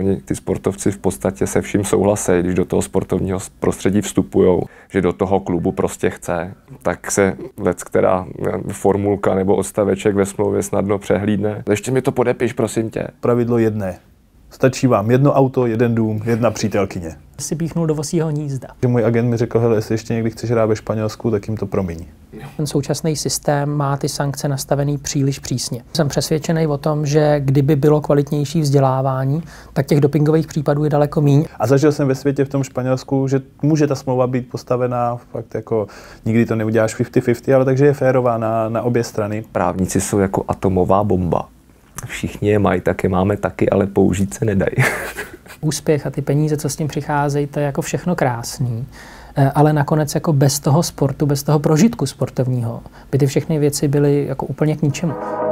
oni ty sportovci v podstatě se vším souhlasí, když do toho sportovního prostředí vstupujou, že do toho klubu prostě chce, tak se leckterá formulka nebo odstaveček ve smlouvě snadno přehlídne. Ještě mi to podepiš, prosím tě. Pravidlo jedné. Stačí vám jedno auto, jeden dům, jedna přítelkyně. Si píchnul do vosího hnízda. Můj agent mi řekl, hele, jestli ještě někdy chceš hrát ve Španělsku, tak jim to promiň. Ten současný systém má ty sankce nastavený příliš přísně. Jsem přesvědčený o tom, že kdyby bylo kvalitnější vzdělávání, tak těch dopingových případů je daleko míň. A zažil jsem ve světě v tom Španělsku, že může ta smlouva být postavená fakt jako nikdy to neuděláš 50-50, ale takže je férová na obě strany. Právníci jsou jako atomová bomba. Všichni je mají, tak je máme taky, ale použít se nedají. Úspěch a ty peníze, co s tím přicházejí, to je jako všechno krásný. Ale nakonec jako bez toho sportu, bez toho prožitku sportovního, by ty všechny věci byly jako úplně k ničemu.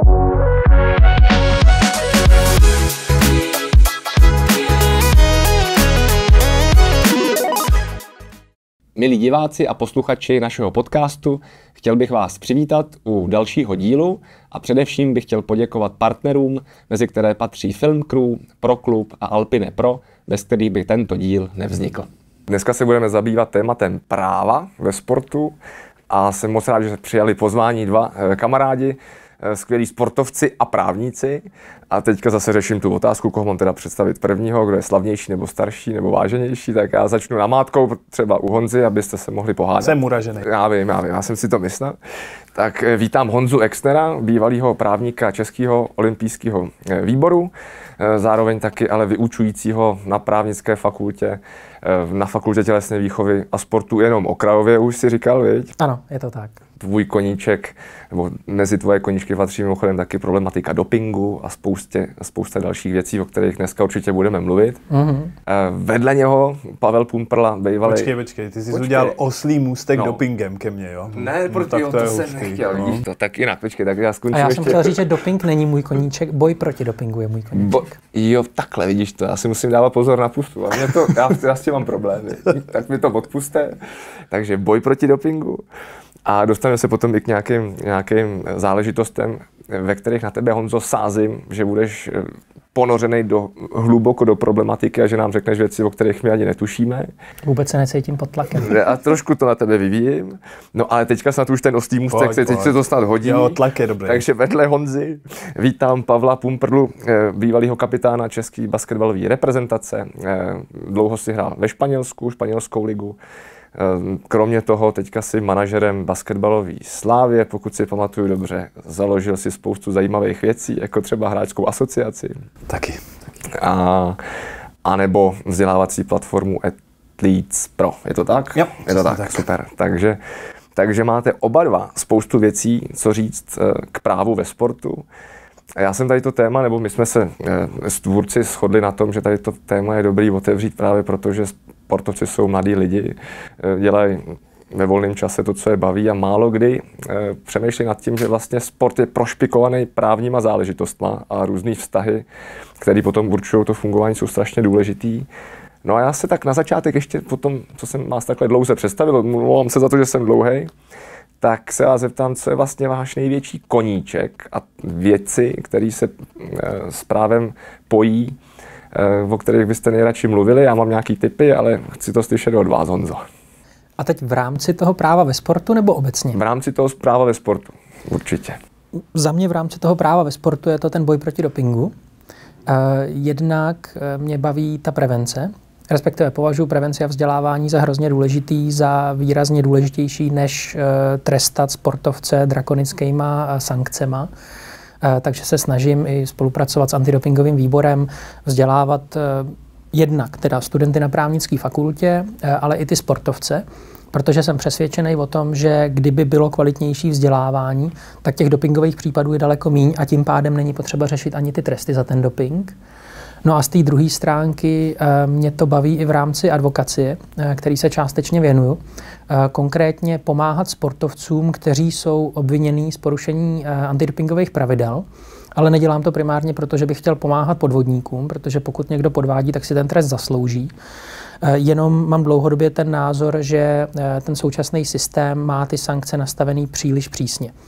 Milí diváci a posluchači našeho podcastu, chtěl bych vás přivítat u dalšího dílu a především bych chtěl poděkovat partnerům, mezi které patří Film Crew, Pro Klub a Alpine Pro, bez kterých by tento díl nevznikl. Dneska se budeme zabývat tématem práva ve sportu a jsem moc rád, že se přijali pozvání dva kamarádi, skvělí sportovci a právníci. A teďka zase řeším tu otázku, koho mám teda představit prvního, kdo je slavnější nebo starší nebo váženější, tak já začnu namátkou třeba u Honzy, abyste se mohli pohádat. Jsem uražený. Já vím, já jsem si to myslel. Tak vítám Honzu Exnera, bývalého právníka Českého olympijského výboru, zároveň taky ale vyučujícího na právnické fakultě, na fakultě tělesné výchovy a sportu jenom okrajově, už si říkal, viď? Ano, je to tak. Tvůj koníček, nebo mezi tvoje koníčky patří mimochodem taky problematika dopingu a spousta dalších věcí, o kterých dneska určitě budeme mluvit. Mm-hmm. Vedle něho Pavel Pumprla, bývalý... Počkej, ty jsi udělal oslý můstek dopingem ke mně, jo? Ne, protože to jsem nechtěl, vidíš to, tak jinak, počkej, tak já skončím. A já jsem chtěl říct, že doping není můj koníček, boj proti dopingu je můj koníček. Jo, takhle, vidíš to, já si musím dávat pozor na pustu, a já s tím mám problémy, tak mi to odpuste, takže boj proti dopingu. A dostaneme se potom i k nějakým záležitostem, ve kterých na tebe, Honzo, sázím, že budeš ponořený hluboko do problematiky a že nám řekneš věci, o kterých my ani netušíme. Vůbec se necítím pod tlakem. A trošku to na tebe vyvíjím. No ale teďka snad už ten oslý můstek, teď se to snad hodí. Jo, tlak je dobrý. Takže vedle Honzy vítám Pavla Pumprlu, bývalého kapitána české basketbalové reprezentace. Dlouho si hrál ve Španělsku, španělskou ligu. Kromě toho teďka si manažerem basketbalové Slávie, pokud si pamatuju dobře, založil si spoustu zajímavých věcí, jako třeba hráčskou asociaci. Taky. A nebo vzdělávací platformu Athletes Pro. Je to tak? Jo, je to tak, super. Takže máte oba dva spoustu věcí, co říct k právu ve sportu. Já jsem tady to téma, nebo my jsme se s tvůrci shodli na tom, že tady to téma je dobrý otevřít právě proto, že sportovci jsou mladí lidi, dělají ve volném čase to, co je baví a málo kdy přemýšlí nad tím, že vlastně sport je prošpikovaný právníma záležitostma a různý vztahy, které potom určují to fungování, jsou strašně důležitý. No a já se tak na začátek ještě potom, co jsem vás takhle dlouze představil, mluvám se za to, že jsem dlouhej, tak se vás zeptám, co je vlastně váš největší koníček a věci, které se s právem pojí, o kterých byste nejradši mluvili. Já mám nějaký tipy, ale chci to slyšet od vás, Honzo. A teď v rámci toho práva ve sportu nebo obecně? V rámci toho práva ve sportu, určitě. Za mě v rámci toho práva ve sportu je to ten boj proti dopingu. Jednak mě baví ta prevence, respektive považuji prevenci a vzdělávání za hrozně důležitý, za výrazně důležitější, než trestat sportovce drakonickýma sankcema. Takže se snažím i spolupracovat s antidopingovým výborem, vzdělávat jednak teda studenty na právnické fakultě, ale i ty sportovce, protože jsem přesvědčený o tom, že kdyby bylo kvalitnější vzdělávání, tak těch dopingových případů je daleko míň a tím pádem není potřeba řešit ani ty tresty za ten doping. No a z té druhé stránky mě to baví i v rámci advokacie, který se částečně věnuju. Konkrétně pomáhat sportovcům, kteří jsou obvinění z porušení antidopingových pravidel, ale nedělám to primárně, protože bych chtěl pomáhat podvodníkům, protože pokud někdo podvádí, tak si ten trest zaslouží. Jenom mám dlouhodobě ten názor, že ten současný systém má ty sankce nastavený příliš přísně.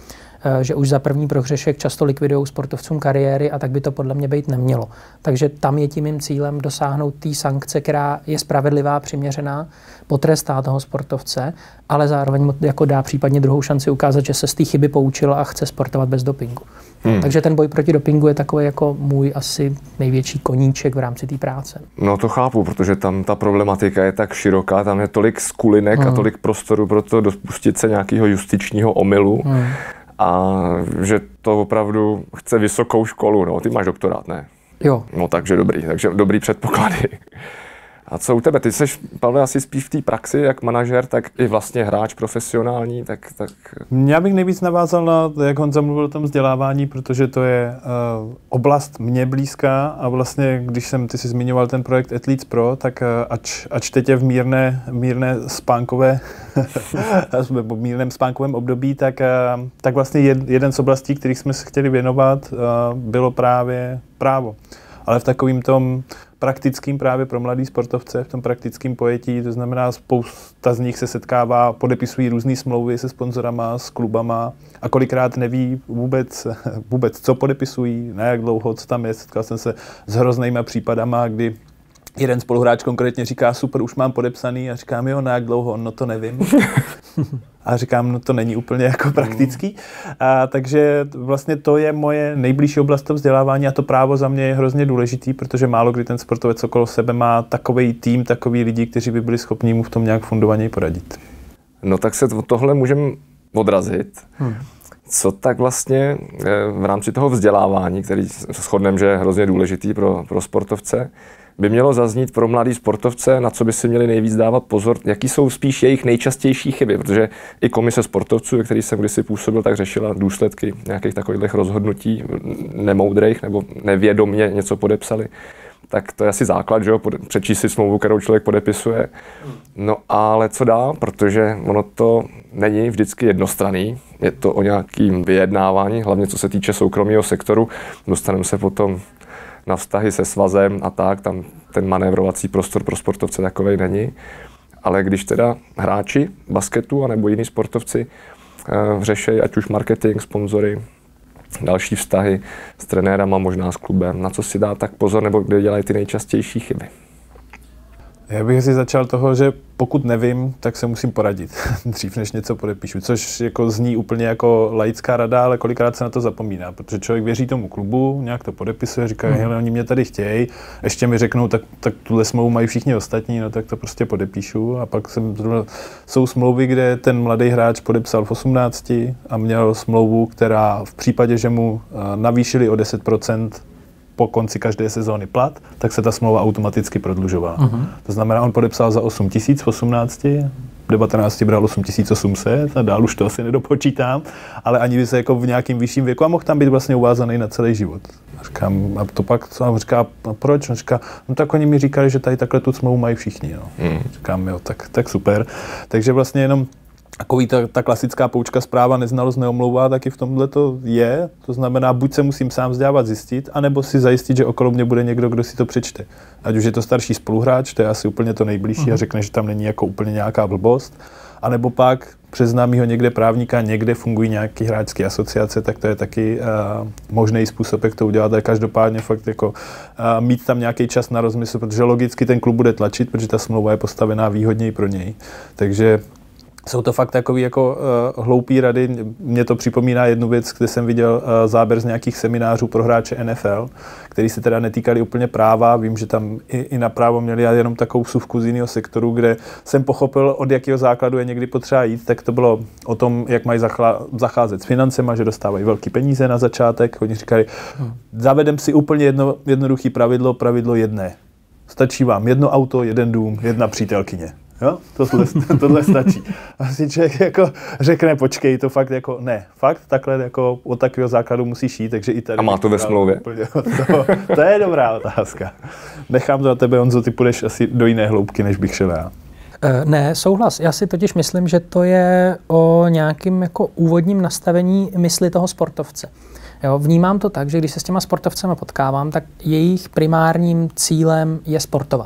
že už za první prohřešek často likvidují sportovcům kariéry a tak by to podle mě být nemělo. Takže tam je tím mým cílem dosáhnout té sankce, která je spravedlivá, přiměřená, potrestá toho sportovce, ale zároveň jako dá případně druhou šanci ukázat, že se z té chyby poučil a chce sportovat bez dopingu. Takže ten boj proti dopingu je takový jako můj asi největší koníček v rámci té práce. No to chápu, protože tam ta problematika je tak široká, tam je tolik skulinek a tolik prostoru pro to dopustit se nějakého justičního omylu a že to opravdu chce vysokou školu. No, ty máš doktorát, ne? Jo. No takže dobrý předpoklady. A co u tebe? Ty jsi, Pavle, asi spíš v té praxi, jak manažer, tak i vlastně hráč profesionální, tak... Já bych nejvíc navázal na, jak Honza mluvil o tom vzdělávání, protože to je oblast mě blízká a vlastně, když ty si zmiňoval ten projekt Athletes Pro, tak ač teď je v mírné spánkové, v mírném spánkovém období, tak vlastně jeden z oblastí, kterých jsme se chtěli věnovat, bylo právě právo. Ale v takovým tom praktickým právě pro mladý sportovce, v tom praktickém pojetí, to znamená spousta z nich se setkává, podepisují různé smlouvy se sponzorama, s klubama a kolikrát neví vůbec co podepisují, na jak dlouho, co tam je. Setkal jsem se s hroznýma případama, kdy jeden spoluhráč konkrétně říká, super, už mám podepsaný a říkám, jo, na jak dlouho, no to nevím. A říkám, no to není úplně jako praktický. Takže vlastně to je moje nejbližší oblast toho vzdělávání a to právo za mě je hrozně důležitý, protože málo kdy ten sportovec okolo sebe má takovej tým, takový lidi, kteří by byli schopni mu v tom nějak fundovaněji poradit. No tak se tohle můžeme odrazit. Co tak vlastně v rámci toho vzdělávání, který shodneme, že je hrozně důležitý pro sportovce, by mělo zaznít pro mladý sportovce, na co by si měli nejvíc dávat pozor, jaký jsou spíš jejich nejčastější chyby, protože i komise sportovců, ve který jsem kdysi působil, tak řešila důsledky nějakých takových rozhodnutí nemoudrých nebo nevědomně něco podepsali. Tak to je asi základ, že jo, přečíst si smlouvu, kterou člověk podepisuje. No ale co dál, protože ono to není vždycky jednostranný, je to o nějakým vyjednávání, hlavně co se týče soukromého sektoru, dostaneme se potom na vztahy se svazem a tak, tam ten manévrovací prostor pro sportovce takovej není. Ale když teda hráči basketu anebo jiní sportovci řešejí ať už marketing, sponzory, další vztahy s trenérama, možná s klubem, na co si dá tak pozor, nebo kde dělají ty nejčastější chyby? Já bych si začal toho, že pokud nevím, tak se musím poradit dřív, než něco podepíšu, což jako zní úplně jako laická rada, ale kolikrát se na to zapomíná, protože člověk věří tomu klubu, nějak to podepisuje, říká, hele, oni mě tady chtějí, ještě mi řeknou, tak tuhle smlouvu mají všichni ostatní, no tak to prostě podepíšu a pak jsou smlouvy, kde ten mladý hráč podepsal v 18 a měl smlouvu, která v případě, že mu navýšili o 10% po konci každé sezóny plat, tak se ta smlouva automaticky prodlužovala. To znamená, on podepsal za 8 000 v 18, v 19 bral 8 800 a dál už to asi nedopočítám, ale ani by se jako v nějakým vyšším věku a mohl tam být vlastně uvázaný na celý život. A říkám, a to pak co on říká, a proč? On říká, no tak oni mi říkali, že tady takhle tu smlouvu mají všichni. No. Říkám, jo, tak super. Takže vlastně jenom takový ta klasická poučka zpráva neznalost neomlouvá, taky v tomhle to je. To znamená, buď se musím sám vzdělávat, zjistit, anebo si zajistit, že okolo mě bude někdo, kdo si to přečte. Ať už je to starší spoluhráč, to je asi úplně to nejbližší a řekne, že tam není jako úplně nějaká blbost. A nebo pak přes známýho někde právníka, někde fungují nějaké hráčské asociace, tak to je taky možný způsob, jak to udělat. A každopádně fakt jako mít tam nějaký čas na rozmysl, protože logicky ten klub bude tlačit, protože ta smlouva je postavená výhodněji pro něj. Takže jsou to fakt takový jako hloupý rady. Mně to připomíná jednu věc, kde jsem viděl záběr z nějakých seminářů pro hráče NFL, který se teda netýkali úplně práva. Vím, že tam i na právo měli jenom takovou vsuvku z jiného sektoru, kde jsem pochopil, od jakého základu je někdy potřeba jít. Tak to bylo o tom, jak mají zacházet s financema, že dostávají velký peníze na začátek. Oni říkali, zavedem si úplně jednoduchý pravidlo jedné. Stačí vám jedno auto, jeden dům, jedna přítelkyně. Jo, tohle stačí. Asi člověk jako řekne, počkej, to fakt jako ne. Fakt takhle jako od takového základu musíš jít, takže i tady. A má to ve smlouvě? To je dobrá otázka. Nechám to na tebe, Honzo, ty půjdeš asi do jiné hloubky, než bych šel já. Ne, souhlas. Já si totiž myslím, že to je o nějakým jako úvodním nastavení mysli toho sportovce. Jo, vnímám to tak, že když se s těma sportovcema potkávám, tak jejich primárním cílem je sportovat.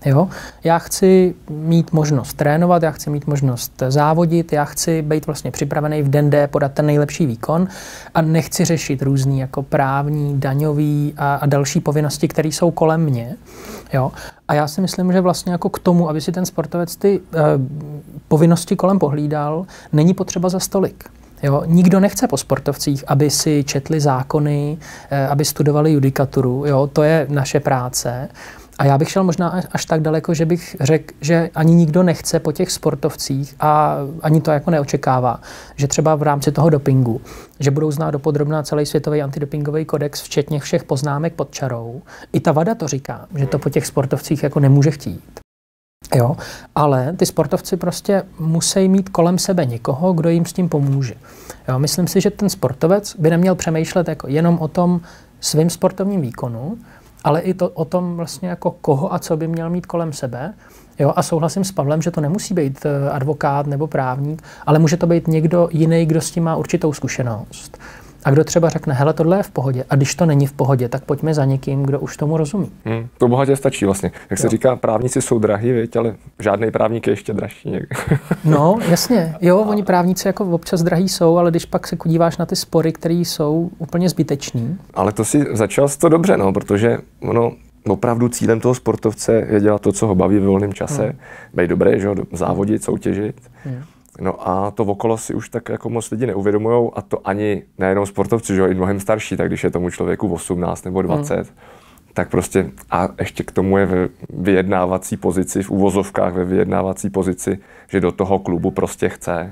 Jo? Já chci mít možnost trénovat, já chci mít možnost závodit, já chci být vlastně připravený v den D podat ten nejlepší výkon a nechci řešit různý jako právní, daňový a další povinnosti, které jsou kolem mě. Jo? A já si myslím, že vlastně jako k tomu, aby si ten sportovec ty povinnosti kolem pohlídal, není potřeba za stolik. Jo? Nikdo nechce po sportovcích, aby si četli zákony, aby studovali judikaturu. Jo? To je naše práce. A já bych šel možná až tak daleko, že bych řekl, že ani nikdo nechce po těch sportovcích a ani to jako neočekává, že třeba v rámci toho dopingu, že budou znát dopodrobná celý světový antidopingový kodex, včetně všech poznámek pod čarou. I ta VADA to říká, že to po těch sportovcích jako nemůže chtít. Jo? Ale ty sportovci prostě musí mít kolem sebe někoho, kdo jim s tím pomůže. Jo? Myslím si, že ten sportovec by neměl přemýšlet jako jenom o tom svým sportovním výkonu, ale i to o tom vlastně jako koho a co by měl mít kolem sebe. Jo? A souhlasím s Pavlem, že to nemusí být advokát nebo právník, ale může to být někdo jiný, kdo s tím má určitou zkušenost. A kdo třeba řekne, hele, tohle je v pohodě. A když to není v pohodě, tak pojďme za někým, kdo už tomu rozumí. To bohatě stačí vlastně. Jak se říká, právníci jsou drahý, viď, ale žádný právník je ještě dražší. No, jasně. Jo, oni právníci jako občas drahý jsou, ale když pak se podíváš na ty spory, které jsou úplně zbytečný. Ale to si začal to dobře, no, protože ono opravdu cílem toho sportovce je dělat to, co ho baví ve volném čase. Být dobrý, že jo, závodit, soutěžit. No a to okolo si už tak jako moc lidi neuvědomujou a to ani nejenom sportovci, že jo, i mnohem starší, tak když je tomu člověku 18 nebo 20, tak prostě a ještě k tomu je ve vyjednávací pozici, v uvozovkách ve vyjednávací pozici, že do toho klubu prostě chce.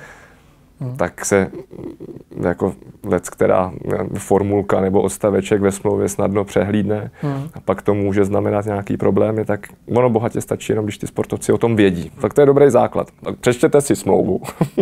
Tak se jako která formulka nebo odstaveček ve smlouvě snadno přehlídne a pak to může znamenat nějaký problémy, tak ono bohatě stačí jenom, když ty sportovci o tom vědí. Tak to je dobrý základ. Přečtěte si smlouvu.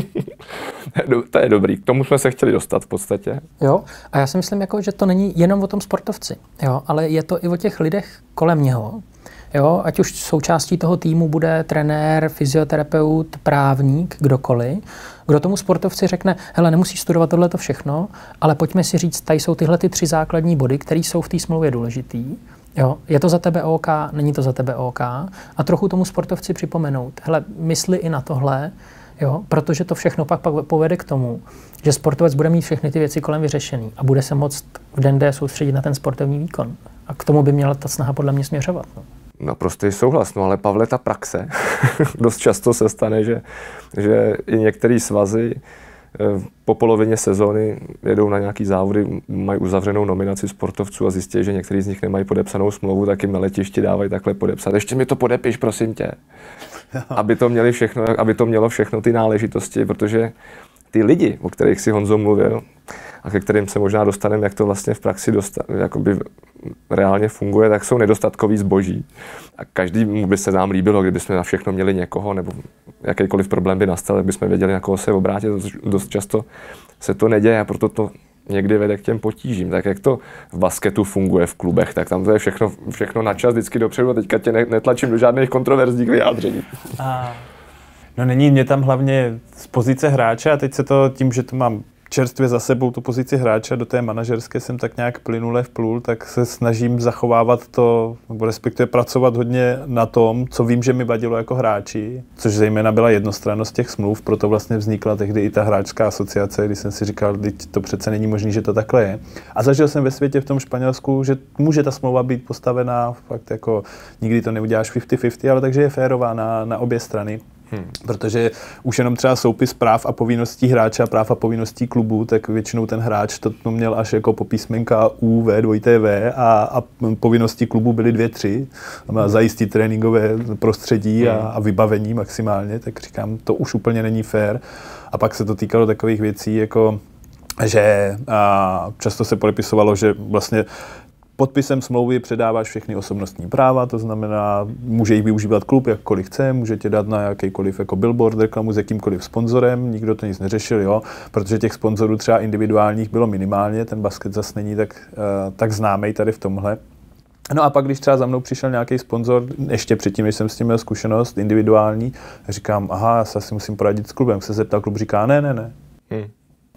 To je dobrý. K tomu jsme se chtěli dostat v podstatě. Jo, a já si myslím, jako, že to není jenom o tom sportovci, jo, ale je to i o těch lidech kolem něho. Jo, ať už součástí toho týmu bude trenér, fyzioterapeut, právník, kdokoliv, kdo tomu sportovci řekne, hele, nemusíš studovat tohleto všechno, ale pojďme si říct, tady jsou tyhle ty 3 základní body, které jsou v té smlouvě důležitý. Jo, je to za tebe OK, není to za tebe OK. A trochu tomu sportovci připomenout, hele, mysli i na tohle, jo, protože to všechno pak povede k tomu, že sportovec bude mít všechny ty věci kolem vyřešený a bude se moct v den D soustředit na ten sportovní výkon. A k tomu by měla ta snaha podle mě směřovat. No. Naprostý souhlas, no ale Pavle, ta praxe, dost často se stane, že i některé svazy po polovině sezóny jedou na nějaký závody, mají uzavřenou nominaci sportovců a zjistí, že některý z nich nemají podepsanou smlouvu, tak jim na letišti dávají takhle podepsat. Ještě mi to podepiš, prosím tě. Aby to mělo všechno ty náležitosti, protože ty lidi, o kterých si Honzo mluvil, a ke kterým se možná dostaneme, jak to vlastně v praxi jakoby reálně funguje, tak jsou nedostatkový zboží. A každý by se nám líbilo, kdybychom na všechno měli někoho, nebo jakýkoliv problém by nastal, tak bychom věděli, na koho se obrátit. Dost často se to neděje a proto to někdy vede k těm potížím. Tak jak to v basketu funguje v klubech, tak tam to je všechno na čas, vždycky dopředu a teďka tě netlačím do žádných kontroverzních vyjádření. No není mě tam hlavně z pozice hráče a teď se to tím, že to mám čerstvě za sebou tu pozici hráče, do té manažerské jsem tak nějak plynule vplul, tak se snažím zachovávat to, nebo respektive pracovat hodně na tom, co vím, že mi vadilo jako hráči, což zejména byla jednostrannost těch smluv, proto vlastně vznikla tehdy i ta hráčská asociace, kdy jsem si říkal, teď to přece není možné, že to takhle je. A zažil jsem ve světě v tom Španělsku, že může ta smlouva být postavená, fakt jako nikdy to neuděláš 50-50, ale takže je férová na obě strany. Protože už jenom třeba soupis práv a povinností hráče a práv a povinností klubu, tak většinou ten hráč to měl až jako po písmenka U, V, dvojité V a povinnosti klubu byly 2, 3. Zajistit tréninkové prostředí a vybavení maximálně, tak říkám, to už úplně není fér. A pak se to týkalo takových věcí, jako že často se podepisovalo, že vlastně podpisem smlouvy předáváš všechny osobnostní práva, to znamená, může jich využívat klub jakkoliv chce, může tě dát na jakýkoliv jako billboard, reklamu s jakýmkoliv sponzorem, nikdo to nic neřešil, jo, protože těch sponzorů třeba individuálních bylo minimálně, ten basket zase není tak známý tady v tomhle. No a pak, když třeba za mnou přišel nějaký sponzor, ještě předtím, než jsem s tím měl zkušenost individuální, říkám, aha, já se asi musím poradit s klubem, se zeptal, klub říká, ne.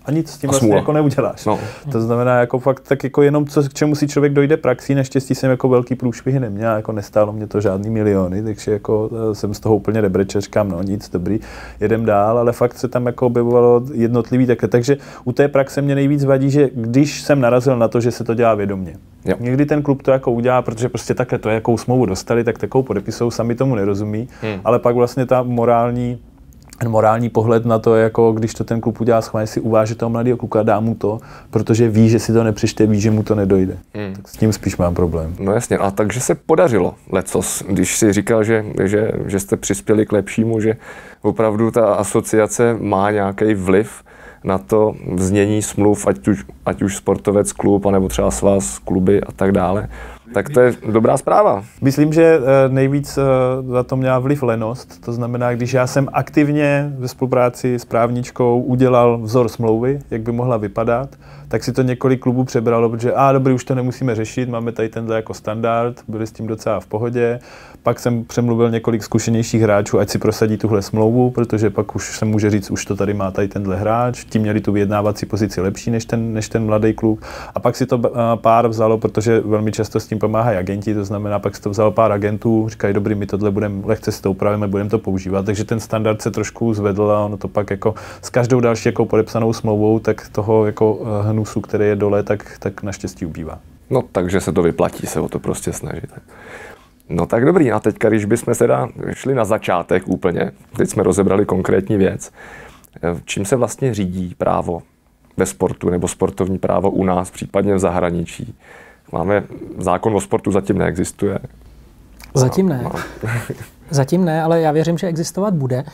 a nic s tím vlastně jako neuděláš. No. To znamená jako fakt tak jako jenom k čemu si člověk dojde praxí, naštěstí jsem jako velký průšvihy neměl, jako nestálo mě to žádný miliony, takže jako jsem z toho úplně nebrečel, říkám, no nic, dobrý, jedem dál, ale fakt se tam jako objevovalo jednotlivý takhle. Takže u té praxe mě nejvíc vadí, že když jsem narazil na to, že se to dělá vědomě. Jo. Někdy ten klub to jako udělá, protože prostě takhle to jakou smlouvu dostali, tak takovou podepisou, sami tomu nerozumí, ale pak vlastně ta morální pohled na to, jako když to ten klub udělá schválně, si uváže toho mladého kluka, dá mu to, protože ví, že si to nepřečte, ví, že mu to nedojde. Tak s tím spíš mám problém. No jasně, a takže se podařilo lecos, když si říkal, že jste přispěli k lepšímu, že opravdu ta asociace má nějaký vliv na to znění smluv, ať už sportovec, klub, anebo třeba svaz, kluby a tak dále. Tak to je dobrá zpráva. Myslím, že nejvíc za to měla vliv lenost. To znamená, když já jsem aktivně ve spolupráci s právničkou udělal vzor smlouvy, jak by mohla vypadat, tak si to několik klubů přebralo, protože dobrý, už to nemusíme řešit, máme tady tenhle jako standard, byli s tím docela v pohodě. Pak jsem přemluvil několik zkušenějších hráčů, ať si prosadí tuhle smlouvu, protože pak už se může říct, už to tady má tady tenhle hráč, ti měli tu vyjednávací pozici lepší než ten mladý kluk. A pak si to pár vzalo, protože velmi často s tím pomáhají agenti, to znamená, pak si to vzalo pár agentů, říkají, dobrý, my tohle lehce si to upravíme, budeme to používat. Takže ten standard se trošku zvedl a ono to pak jako s každou další jako podepsanou smlouvou, tak toho jako hnusu, který je dole, tak naštěstí ubývá. No, takže se to vyplatí se o to prostě snažit. No tak dobrý, a teďka, když bychom se šli na začátek úplně, teď jsme rozebrali konkrétní věc, čím se vlastně řídí právo ve sportu nebo sportovní právo u nás, případně v zahraničí? Máme zákon o sportu, zatím neexistuje. Zatím ne. Zatím ne, ale já věřím, že existovat bude.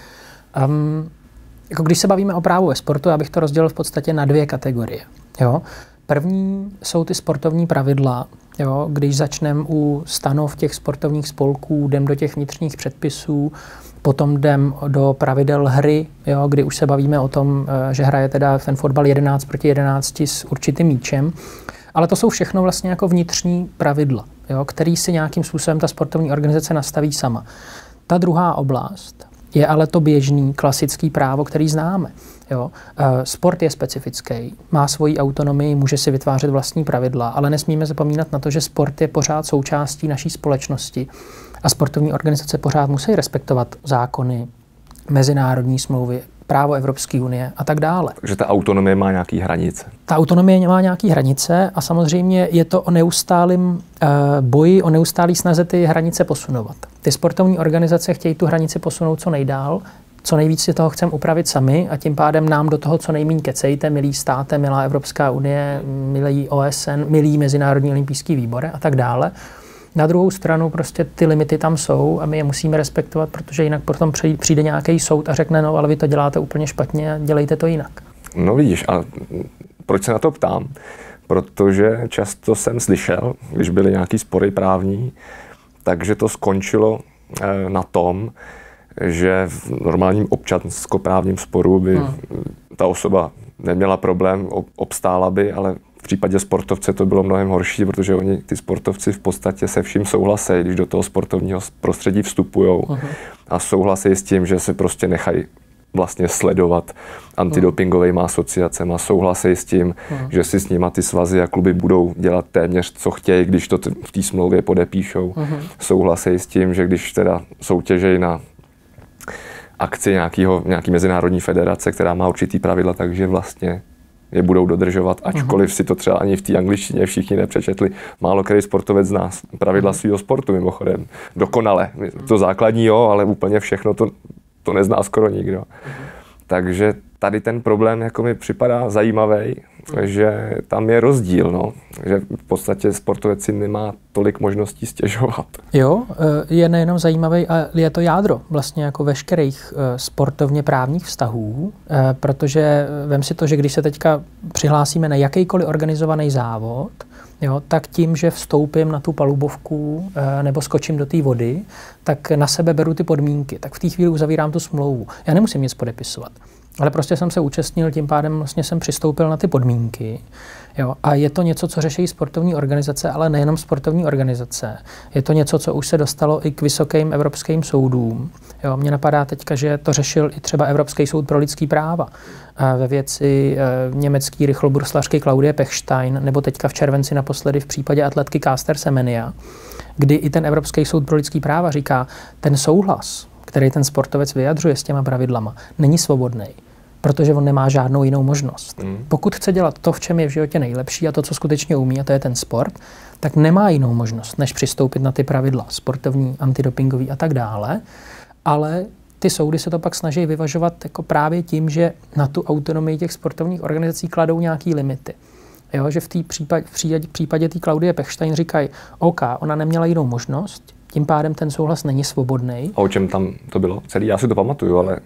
Jako když se bavíme o právu ve sportu, já bych to rozdělil v podstatě na dvě kategorie. Jo? První jsou ty sportovní pravidla. Jo? Když začneme u stanov těch sportovních spolků, jdem do těch vnitřních předpisů, potom jdem do pravidel hry, jo? Kdy už se bavíme o tom, že hraje teda ten fotbal 11 proti 11 s určitým míčem. Ale to jsou všechno vlastně jako vnitřní pravidla, jo? Který si nějakým způsobem ta sportovní organizace nastaví sama. Ta druhá oblast je ale to běžný, klasický právo, který známe. Jo? Sport je specifický, má svoji autonomii, může si vytvářet vlastní pravidla, ale nesmíme zapomínat na to, že sport je pořád součástí naší společnosti a sportovní organizace pořád musí respektovat zákony, mezinárodní smlouvy, právo Evropské unie a tak dále. Takže ta autonomie má nějaké hranice. Ta autonomie má nějaké hranice a samozřejmě je to o neustálém boji, o neustálé snaze ty hranice posunovat. Ty sportovní organizace chtějí tu hranici posunout co nejdál, co nejvíc si toho chceme upravit sami a tím pádem nám do toho co nejméně kecejte, milí státe, milá Evropská unie, milí OSN, milí Mezinárodní olympijský výbor a tak dále. Na druhou stranu prostě ty limity tam jsou a my je musíme respektovat, protože jinak potom přijde nějaký soud a řekne, no ale vy to děláte úplně špatně a dělejte to jinak. No vidíš, a proč se na to ptám? Protože často jsem slyšel, když byly nějaký spory právní, takže to skončilo na tom, že v normálním občanskoprávním sporu by ta osoba neměla problém, obstála by, ale v případě sportovce to bylo mnohem horší, protože ty sportovci v podstatě se vším souhlasí, když do toho sportovního prostředí vstupujou a souhlasí s tím, že se prostě nechají vlastně sledovat antidopingovými asociacemi, souhlasí s tím, že si s nima ty svazy a kluby budou dělat téměř co chtějí, když to v té smlouvě podepíšou. Souhlasí s tím, že když teda soutěžejí na akci nějaký mezinárodní federace, která má určitý pravidla, takže vlastně je budou dodržovat, ačkoliv si to třeba ani v té angličtině všichni nepřečetli. Málo který sportovec zná pravidla svého sportu mimochodem. Dokonale. To základní jo, ale úplně všechno to nezná skoro nikdo. Takže tady ten problém jako mi připadá zajímavý, že tam je rozdíl, no. Že v podstatě sportovec si nemá tolik možností stěžovat. Jo, je nejenom zajímavý, ale je to jádro vlastně jako veškerých sportovně právních vztahů, protože vem si to, že když se teďka přihlásíme na jakýkoliv organizovaný závod, jo, tak tím, že vstoupím na tu palubovku nebo skočím do té vody, tak na sebe beru ty podmínky. Tak v té chvíli uzavírám tu smlouvu. Já nemusím nic podepisovat. ale prostě jsem se účastnil, tím pádem vlastně jsem přistoupil na ty podmínky. Jo, a je to něco, co řeší sportovní organizace, ale nejenom sportovní organizace. Je to něco, co už se dostalo i k vysokým evropským soudům. Jo, mně napadá teďka, že to řešil i třeba Evropský soud pro lidský práva ve věci německý rychloburslařky Klaudie Pechstein, nebo teďka v červenci naposledy v případě atletky Caster Semenya, kdy i ten Evropský soud pro lidský práva říká, ten souhlas, který ten sportovec vyjadřuje s těma pravidlama, není svobodný. Protože on nemá žádnou jinou možnost. Pokud chce dělat to, v čem je v životě nejlepší a to, co skutečně umí, a to je ten sport, tak nemá jinou možnost, než přistoupit na ty pravidla sportovní, antidopingový a tak dále. Ale ty soudy se to pak snaží vyvažovat jako právě tím, že na tu autonomii těch sportovních organizací kladou nějaký limity. Jo, že v případě té Klaudie Pechstein říkají, OK, ona neměla jinou možnost, tím pádem ten souhlas není svobodný. A o čem tam to bylo celý? Já si to pamatuju, ale...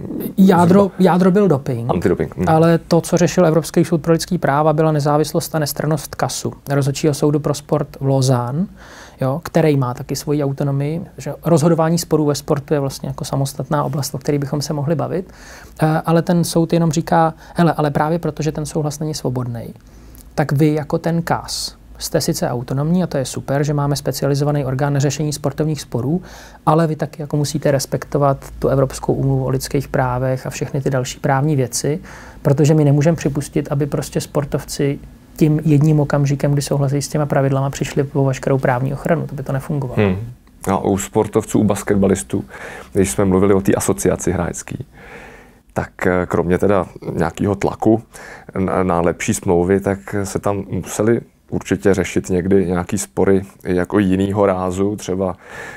Jádro byl doping. Antidoping. Ale to, co řešil Evropský soud pro lidský práva, byla nezávislost a nestrannost KASu, rozhodčího soudu pro sport v Lausanne, jo, který má taky svoji autonomii. Že rozhodování sporů ve sportu je vlastně jako samostatná oblast, o které bychom se mohli bavit. Ale ten soud jenom říká, hele, ale právě protože ten souhlas není svobodný, tak vy jako ten KAS jste sice autonomní a to je super, že máme specializovaný orgán na řešení sportovních sporů, ale vy taky jako musíte respektovat tu Evropskou úmluvu o lidských právech a všechny ty další právní věci, protože my nemůžeme připustit, aby prostě sportovci tím jedním okamžikem, kdy souhlasí s těma pravidlama, přišli po veškerou právní ochranu. To by to nefungovalo. A u sportovců, u basketbalistů, když jsme mluvili o té asociaci hráčský, tak kromě teda nějakého tlaku na lepší smlouvy, tak se tam museli určitě řešit někdy nějaký spory jako jinýho rázu. Třeba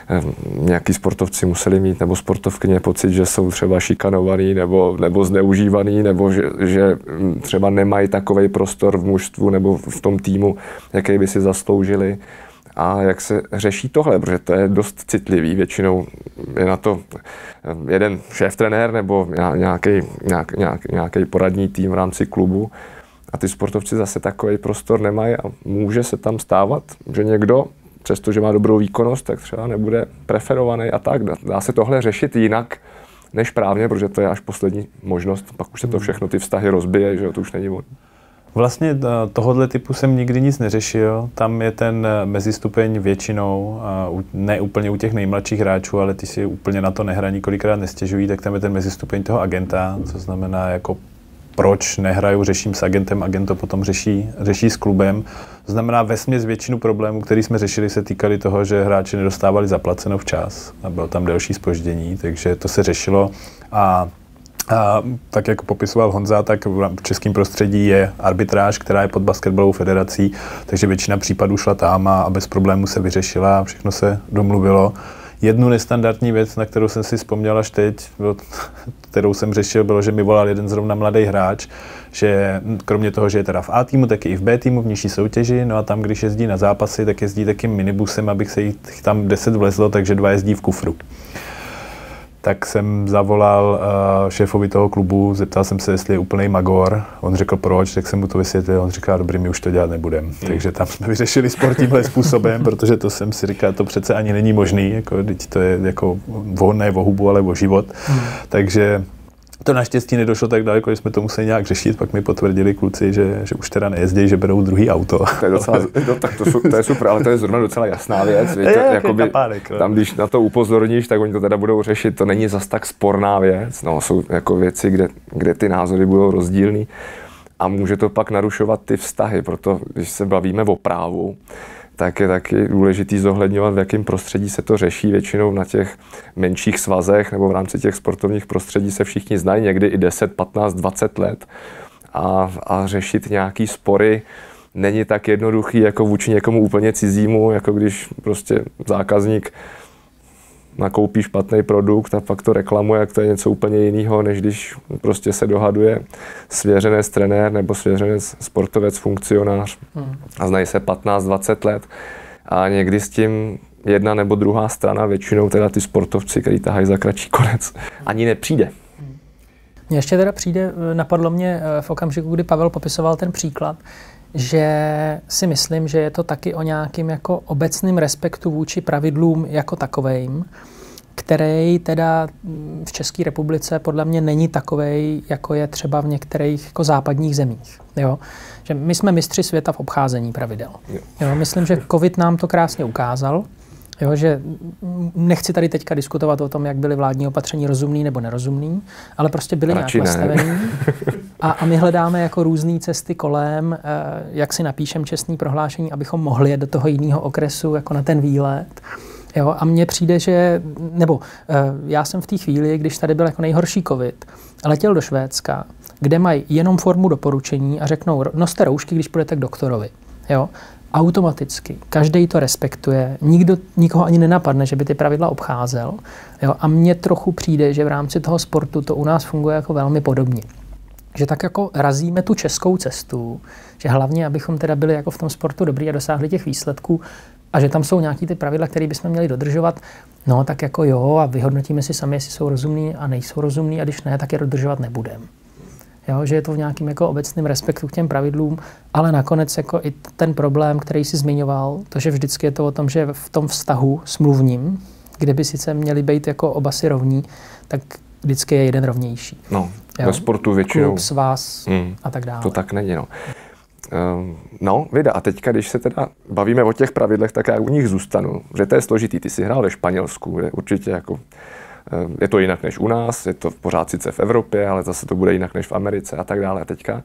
nějaký sportovci museli mít, nebo sportovkyně pocit, že jsou třeba šikanovaný nebo zneužívaný, nebo že třeba nemají takovej prostor v mužstvu nebo v tom týmu, jaký by si zasloužili. A jak se řeší tohle, protože to je dost citlivý. Většinou je na to jeden šéf-trenér nebo nějaký poradní tým v rámci klubu. A ty sportovci zase takový prostor nemají a může se tam stávat, že někdo, přestože má dobrou výkonnost, tak třeba nebude preferovaný a tak. Dá se tohle řešit jinak než právně, protože to je až poslední možnost. Pak už se to všechno, ty vztahy rozbije, že to už není možné. Vlastně tohohle typu jsem nikdy nic neřešil. Tam je ten mezistupeň většinou, ne úplně u těch nejmladších hráčů, ale ty si úplně na to nehraní, kolikrát nestěžují, tak tam je ten mezistupeň toho agenta, co znamená jako proč nehraju, řeším s agentem, agent to potom řeší s klubem. To znamená, vesměs většinu problémů, který jsme řešili, se týkali toho, že hráči nedostávali zaplaceno včas a bylo tam delší zpoždění, takže to se řešilo a tak, jako popisoval Honza, tak v českém prostředí je arbitráž, která je pod basketbalovou federací, takže většina případů šla tam a bez problémů se vyřešila a všechno se domluvilo. Jednu nestandardní věc, na kterou jsem si vzpomněl až teď, kterou jsem řešil, bylo, že mi volal jeden zrovna mladý hráč, že kromě toho, že je teda v A týmu, tak i v B týmu v nižší soutěži, no a tam, když jezdí na zápasy, tak jezdí takým minibusem, abych se jich tam 10 vlezlo, takže 2 jezdí v kufru. Tak jsem zavolal šéfovi toho klubu, zeptal jsem se, jestli je úplnej magor. On řekl proč, tak jsem mu to vysvětlil. On říká, dobrý, my už to dělat nebudem. Takže tam jsme vyřešili sport tímhle způsobem, protože to jsem si říkal, to přece ani není možný. Jako, to je jako ne o hubu, ale o život. Takže to naštěstí nedošlo tak daleko, že jsme to museli nějak řešit. Pak mi potvrdili kluci, že už teda nejezdí, že berou druhý auto. To je docela, to je super, ale to je zrovna docela jasná věc. Tam, když na to upozorníš, tak oni to teda budou řešit. To není zas tak sporná věc. No, jsou jako věci, kde ty názory budou rozdílný a může to pak narušovat ty vztahy. Proto, když se bavíme o právu, tak je taky důležitý zohledňovat, v jakém prostředí se to řeší. Většinou na těch menších svazech nebo v rámci těch sportovních prostředí se všichni znají, někdy i 10, 15, 20 let. A řešit nějaký spory není tak jednoduchý jako vůči někomu úplně cizímu, jako když prostě zákazník nakoupí špatný produkt a pak to reklamuje, jak to je něco úplně jiného, než když prostě se dohaduje svěřenec trenér nebo svěřenec sportovec, funkcionář a znají se 15-20 let a někdy s tím jedna nebo druhá strana, většinou teda ty sportovci, který tahají za kratší konec, ani nepřijde. Mně ještě teda napadlo mě v okamžiku, kdy Pavel popisoval ten příklad, že si myslím, že je to taky o nějakým jako obecným respektu vůči pravidlům jako takovým. který teda v České republice podle mě není takovej, jako je třeba v některých jako západních zemích. Jo? Že my jsme mistři světa v obcházení pravidel. Jo? Myslím, že covid nám to krásně ukázal. Jo, že nechci tady teďka diskutovat o tom, jak byly vládní opatření rozumný nebo nerozumný, ale prostě byly nějak nastavený. A my hledáme jako různé cesty kolem, jak si napíšem čestný prohlášení, abychom mohli jet do toho jiného okresu, jako na ten výlet. Jo, a mně přijde, že, já jsem v té chvíli, když tady byl jako nejhorší covid, letěl do Švédska, kde mají jenom formu doporučení a řeknou, noste roušky, když půjdete k doktorovi. Jo. Automaticky. Každý to respektuje. Nikoho ani nenapadne, že by ty pravidla obcházel. Jo? A mně trochu přijde, že v rámci toho sportu to u nás funguje jako velmi podobně. Že tak jako razíme tu českou cestu, že hlavně, abychom teda byli jako v tom sportu dobrý a dosáhli těch výsledků a že tam jsou nějaký ty pravidla, které bychom měli dodržovat, no tak jako jo a vyhodnotíme si sami, jestli jsou rozumný a nejsou rozumný a když ne, tak je dodržovat nebudeme. Jo, že je to v nějakým jako obecným respektu k těm pravidlům, ale nakonec jako i ten problém, který jsi zmiňoval, to, že vždycky je to o tom, že v tom vztahu smluvním, kde by sice měli být jako oba si rovní, tak vždycky je jeden rovnější. No, ve sportu většinou. Klub, svaz a tak dále. To tak není, no. No, Vida, a teďka, když se teda bavíme o těch pravidlech, tak já u nich zůstanu, že to je složitý. Ty jsi hrál ve Španělsku, kde určitě jako je to jinak než u nás, je to pořád sice v Evropě, ale zase to bude jinak než v Americe a tak dále. A teďka,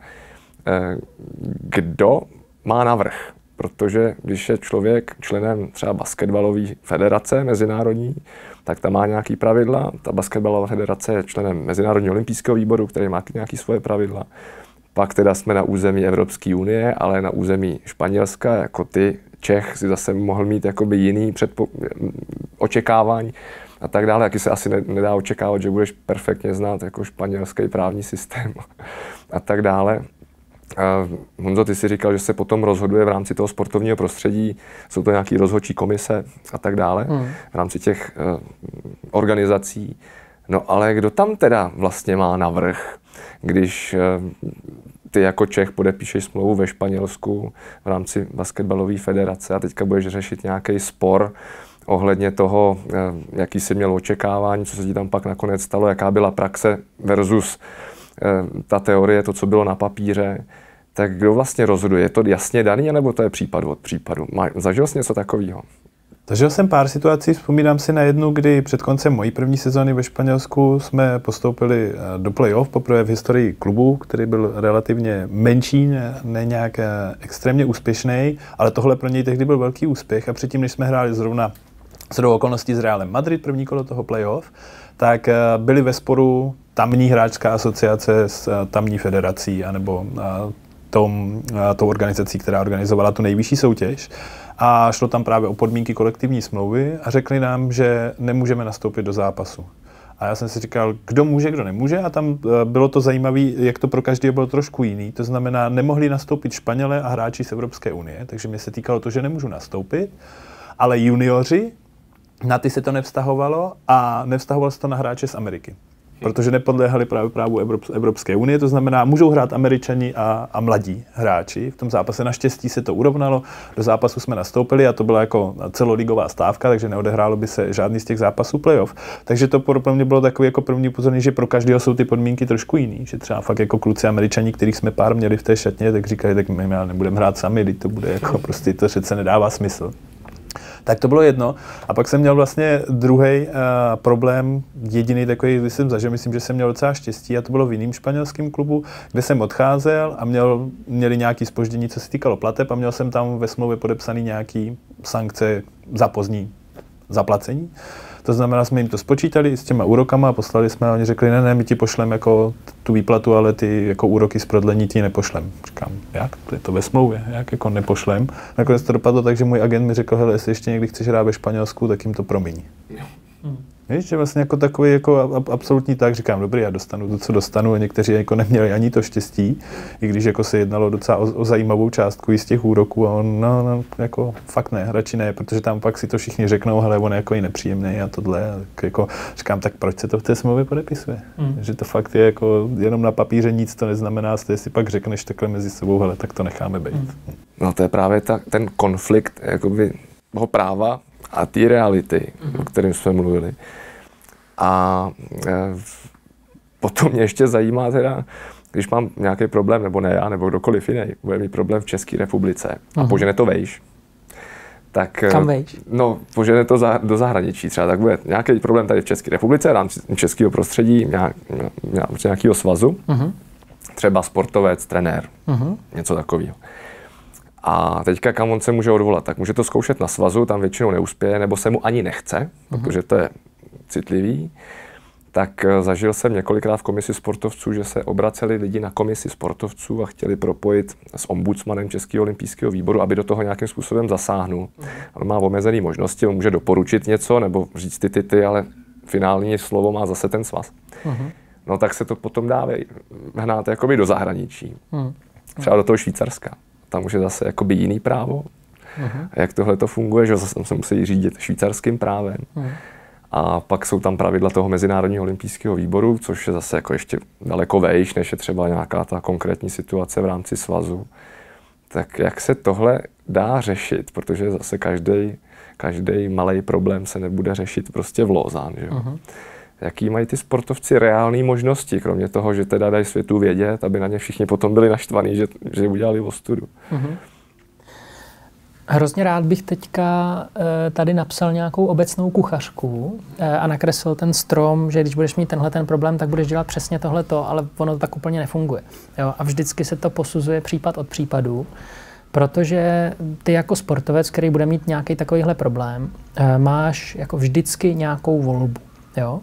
kdo má navrch? Protože když je člověk členem třeba basketbalové federace mezinárodní, tak ta má nějaký pravidla. Ta basketbalová federace je členem Mezinárodního olympijského výboru, který má nějaké svoje pravidla. Pak teda jsme na území Evropské unie, ale na území Španělska, jako ty Čech si zase mohl mít jakoby jiný očekávání a tak dále, jaký se asi nedá očekávat, že budeš perfektně znát jako španělský právní systém a tak dále. Honzo, ty si říkal, že se potom rozhoduje v rámci toho sportovního prostředí, jsou to nějaký rozhodčí komise a tak dále, v rámci těch organizací. No ale kdo tam teda vlastně má navrch, když ty jako Čech podepíšeš smlouvu ve Španělsku v rámci basketbalové federace a teďka budeš řešit nějaký spor ohledně toho, jaký jsi měl očekávání, co se ti tam pak nakonec stalo, jaká byla praxe versus ta teorie, to, co bylo na papíře, tak kdo vlastně rozhoduje? Je to jasně daný, nebo to je případ od případu? Zažil jsi něco takového? Zažil jsem pár situací, vzpomínám si na jednu, kdy před koncem mojí první sezóny ve Španělsku jsme postoupili do play-off poprvé v historii klubu, který byl relativně menší, ne nějak extrémně úspěšný, ale tohle pro něj tehdy byl velký úspěch a předtím, než jsme hráli zrovna shodou okolností s Realem Madrid, první kolo toho play-off, tak byli ve sporu tamní hráčská asociace s tamní federací anebo tou organizací, která organizovala tu nejvyšší soutěž. A šlo tam právě o podmínky kolektivní smlouvy a řekli nám, že nemůžeme nastoupit do zápasu. A já jsem si říkal, kdo může, kdo nemůže a tam bylo to zajímavé, jak to pro každého bylo trošku jiný. To znamená, nemohli nastoupit Španělé a hráči z Evropské unie, takže mě se týkalo to, že nemůžu nastoupit, ale junioři, na ty se to nevztahovalo a nevztahovalo se to na hráče z Ameriky. Protože nepodléhali právě právu Evropské unie, to znamená, můžou hrát Američani a mladí hráči. V tom zápase naštěstí se to urovnalo, do zápasu jsme nastoupili a to byla jako celoligová stávka, takže neodehrálo by se žádný z těch zápasů playoff. Takže to pro mě bylo takový jako první upozornění, že pro každého jsou ty podmínky trošku jiný, že třeba fakt jako kluci Američani, kterých jsme pár měli v té šatně, tak říkali, tak my nebudeme hrát sami, teď to bude jako prostě to přece nedává smysl. Tak to bylo jedno. A pak jsem měl vlastně druhý problém, jediný takový, když jsem zažil, myslím, že jsem měl docela štěstí a to bylo v jiném španělském klubu, kde jsem odcházel a měli nějaké zpoždění, co se týkalo plateb a měl jsem tam ve smlouvě podepsaný nějaký sankce za pozdní zaplacení. To znamená, jsme jim to spočítali s těma úrokama a poslali jsme a oni řekli, ne, my ti pošlem jako tu výplatu, ale ty jako úroky z prodlení ti nepošlem. Říkám, jak? To je to ve smlouvě, jak jako nepošlem? Nakonec to dopadlo tak, že můj agent mi řekl, hele, jestli ještě někdy chceš hrát ve Španělsku, tak jim to promiň. Víš, že vlastně jako takový jako absolutní tak, říkám, dobrý, já dostanu to, co dostanu a někteří jako neměli ani to štěstí, i když jako se jednalo docela o zajímavou částku i z těch úroků a on, no, jako fakt ne, radši ne, protože tam pak si to všichni řeknou, hele, on je jako i nepříjemný a tohle, a jako říkám, tak proč se to v té smlouvě podepisuje? Že to fakt je jako jenom na papíře nic to neznamená, jestli pak řekneš takhle mezi sebou, hele, tak to necháme být. No to je právě ten konflikt jakoby toho práva a té reality, o kterém jsme mluvili. A potom mě ještě zajímá teda, když mám nějaký problém, nebo ne já, nebo kdokoliv jiný, bude mít problém v České republice a požene to vejš, tak... Kam vejš? No, požene to do zahraničí třeba, tak bude nějaký problém tady v České republice, v rámci českého prostředí, nějakého svazu, třeba sportovec, trenér, něco takového. A teďka kam on se může odvolat? Tak může to zkoušet na svazu, tam většinou neuspěje, nebo se mu ani nechce, protože to je citlivý. Tak zažil jsem několikrát v komisi sportovců, že se obraceli lidi na komisi sportovců a chtěli propojit s ombudsmanem Českého olympijského výboru, aby do toho nějakým způsobem zasáhnul. On má omezené možnosti, on může doporučit něco nebo říct ty, ale finální slovo má zase ten svaz. No tak se to potom dá hnát jakoby do zahraničí. Třeba do toho Švýcarska. Tam už je zase jakoby jiný právo. A jak tohle to funguje, že zase se musí řídit švýcarským právem. A pak jsou tam pravidla toho Mezinárodního olympijského výboru, což je zase jako ještě daleko vejš, než je třeba nějaká ta konkrétní situace v rámci svazu. Tak jak se tohle dá řešit, protože zase každý malej problém se nebude řešit prostě v Lausanne, že jo? Jaký mají ty sportovci reální možnosti, kromě toho, že teda dají světu vědět, aby na ně všichni potom byli naštvaní, že udělali ostudu. Hrozně rád bych teďka tady napsal nějakou obecnou kuchařku a nakreslil ten strom, že když budeš mít tenhle ten problém, tak budeš dělat přesně tohleto, ale ono to tak úplně nefunguje. Jo? A vždycky se to posuzuje případ od případu, protože ty jako sportovec, který bude mít nějaký takovýhle problém, máš jako vždycky nějakou volbu. Jo?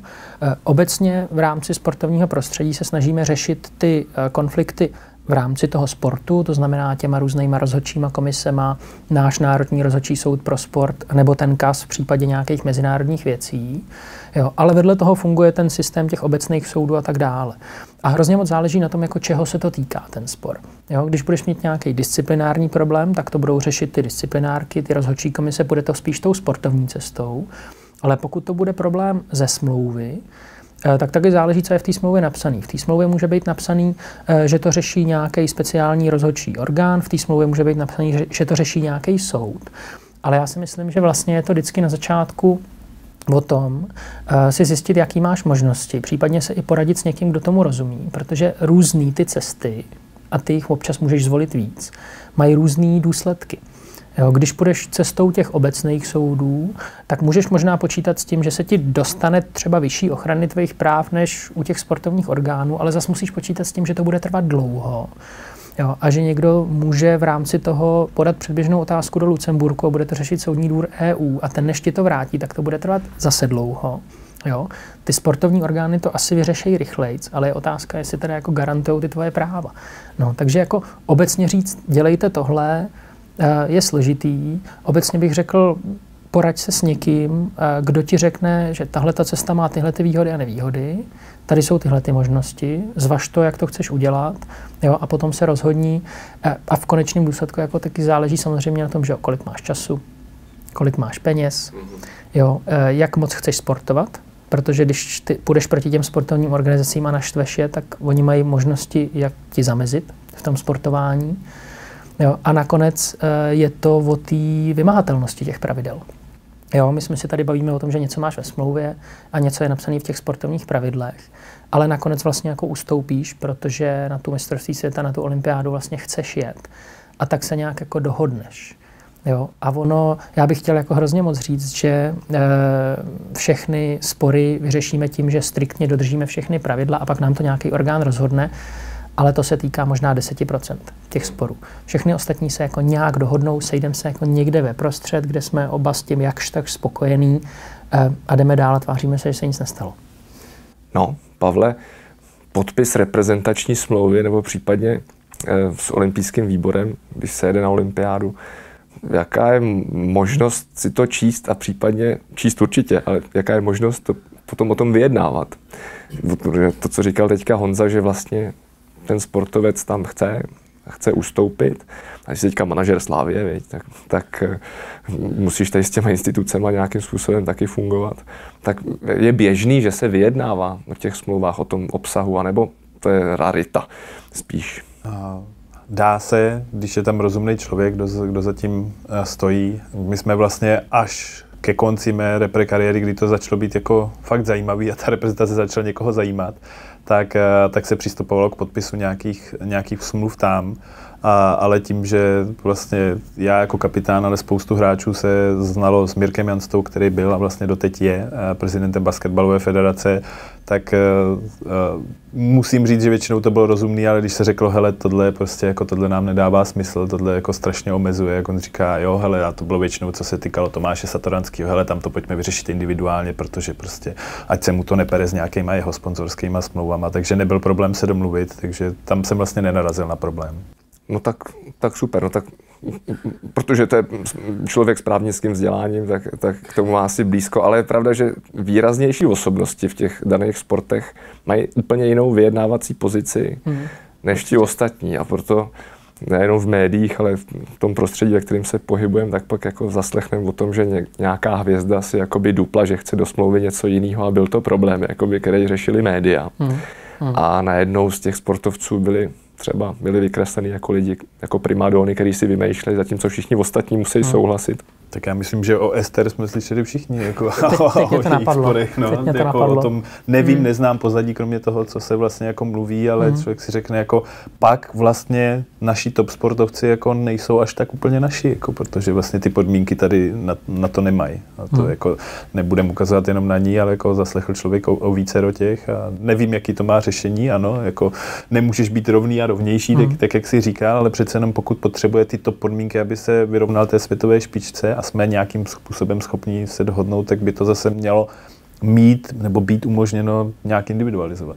Obecně v rámci sportovního prostředí se snažíme řešit ty konflikty v rámci toho sportu, to znamená těma různýma rozhodčíma komisema, náš Národní rozhodčí soud pro sport, nebo ten KAS v případě nějakých mezinárodních věcí. Jo, ale vedle toho funguje ten systém těch obecných soudů a tak dále. A hrozně moc záleží na tom, jako čeho se to týká ten spor. Jo, když budeš mít nějaký disciplinární problém, tak to budou řešit ty disciplinárky, ty rozhodčí komise, bude to spíš tou sportovní cestou. Ale pokud to bude problém ze smlouvy, tak taky záleží, co je v té smlouvě napsaný. V té smlouvě může být napsaný, že to řeší nějaký speciální rozhodčí orgán, v té smlouvě může být napsaný, že to řeší nějaký soud. Ale já si myslím, že vlastně je to vždycky na začátku o tom si zjistit, jaký máš možnosti, případně se i poradit s někým, kdo tomu rozumí, protože různý ty cesty, a ty jich občas můžeš zvolit víc, mají různý důsledky. Jo, když půjdeš cestou těch obecných soudů, tak můžeš možná počítat s tím, že se ti dostane třeba vyšší ochrany tvých práv než u těch sportovních orgánů, ale zase musíš počítat s tím, že to bude trvat dlouho. Jo, a že někdo může v rámci toho podat předběžnou otázku do Lucemburku a bude to řešit soudní dvůr EU a ten než ti to vrátí, tak to bude trvat zase dlouho. Jo. Ty sportovní orgány to asi vyřešejí rychlejc, ale je otázka, jestli teda jako garantujou ty tvoje práva. No, takže jako obecně říct, dělejte tohle, je složitý. Obecně bych řekl, poraď se s někým, kdo ti řekne, že tahle ta cesta má tyhle ty výhody a nevýhody, tady jsou tyhle ty možnosti, zvaž to, jak to chceš udělat, jo, a potom se rozhodni. A v konečném důsledku jako taky záleží samozřejmě na tom, že kolik máš času, kolik máš peněz, jo, jak moc chceš sportovat, protože když ty půjdeš proti těm sportovním organizacím a naštveš je, tak oni mají možnosti, jak ti zamezit v tom sportování. Jo, a nakonec je to o té vymahatelnosti těch pravidel. Jo, my jsme si tady bavíme o tom, že něco máš ve smlouvě a něco je napsané v těch sportovních pravidlech, ale nakonec vlastně jako ustoupíš, protože na tu mistrovství světa, na tu olympiádu vlastně chceš jet a tak se nějak jako dohodneš. Jo, a ono, já bych chtěl jako hrozně moc říct, že všechny spory vyřešíme tím, že striktně dodržíme všechny pravidla a pak nám to nějaký orgán rozhodne, ale to se týká možná 10% těch sporů. Všechny ostatní se jako nějak dohodnou, sejdeme se jako někde ve prostřed, kde jsme oba s tím jakž tak spokojení a jdeme dál a tváříme se, že se nic nestalo. No, Pavle, podpis reprezentační smlouvy nebo případně s olympijským výborem, když se jede na olympiádu, jaká je možnost si to číst a případně číst určitě, ale jaká je možnost to potom o tom vyjednávat? To, co říkal teďka Honza, že vlastně ten sportovec tam chce ustoupit. A jsi teďka manažer Slavie, tak musíš tady s těma institucema nějakým způsobem taky fungovat. Tak je běžný, že se vyjednává v těch smlouvách o tom obsahu, anebo to je rarita spíš? Dá se, když je tam rozumný člověk, kdo za tím stojí. My jsme vlastně až ke konci mé repre kariéry, kdy to začalo být jako fakt zajímavý a ta reprezentace začala někoho zajímat, tak se přistupovalo k podpisu nějakých smluv tam. Ale tím, že vlastně já jako kapitán, ale spoustu hráčů se znalo s Mirkem Janstou, který byl a vlastně doteď je prezidentem basketbalové federace, tak musím říct, že většinou to bylo rozumný, ale když se řeklo, hele, tohle prostě jako tohle nám nedává smysl, tohle jako strašně omezuje, jak on říká, jo, hele, a to bylo většinou, co se týkalo Tomáše Satoranského, hele, tam to pojďme vyřešit individuálně, protože prostě ať se mu to nepere s nějakýma jeho sponzorskýma smlouvama, takže nebyl problém se domluvit, takže tam jsem vlastně nenarazil na problém. No tak super, no tak protože to je člověk s právnickým vzděláním, tak k tomu má asi blízko, ale je pravda, že výraznější osobnosti v těch daných sportech mají úplně jinou vyjednávací pozici než ti ostatní a proto nejenom v médiích, ale v tom prostředí, ve kterém se pohybujeme, tak pak jako zaslechneme o tom, že nějaká hvězda si jakoby dupla, že chce do smlouvy něco jiného a byl to problém, jakoby, který řešili média. A najednou z těch sportovců byli vykreslený jako lidi, jako primadony, který si vymýšlejí, zatímco všichni ostatní musí souhlasit. Tak já myslím, že o Ester jsme slyšeli všichni, jako teď mě to napadlo. O tom nevím, neznám pozadí, kromě toho, co se vlastně jako mluví, ale člověk si řekne, jako pak vlastně naši top sportovci jako nejsou až tak úplně naši, jako, protože vlastně ty podmínky tady na to nemají. A to jako nebudem ukazovat jenom na ní, ale jako zaslechl člověk o vícero těch a nevím, jaký to má řešení, ano, jako nemůžeš být rovný a rovnější, tak jak si říkal, ale přece jenom pokud potřebuje ty top podmínky, aby se vyrovnal té světové špičce a jsme nějakým způsobem schopni se dohodnout, tak by to zase mělo mít nebo být umožněno nějak individualizovat.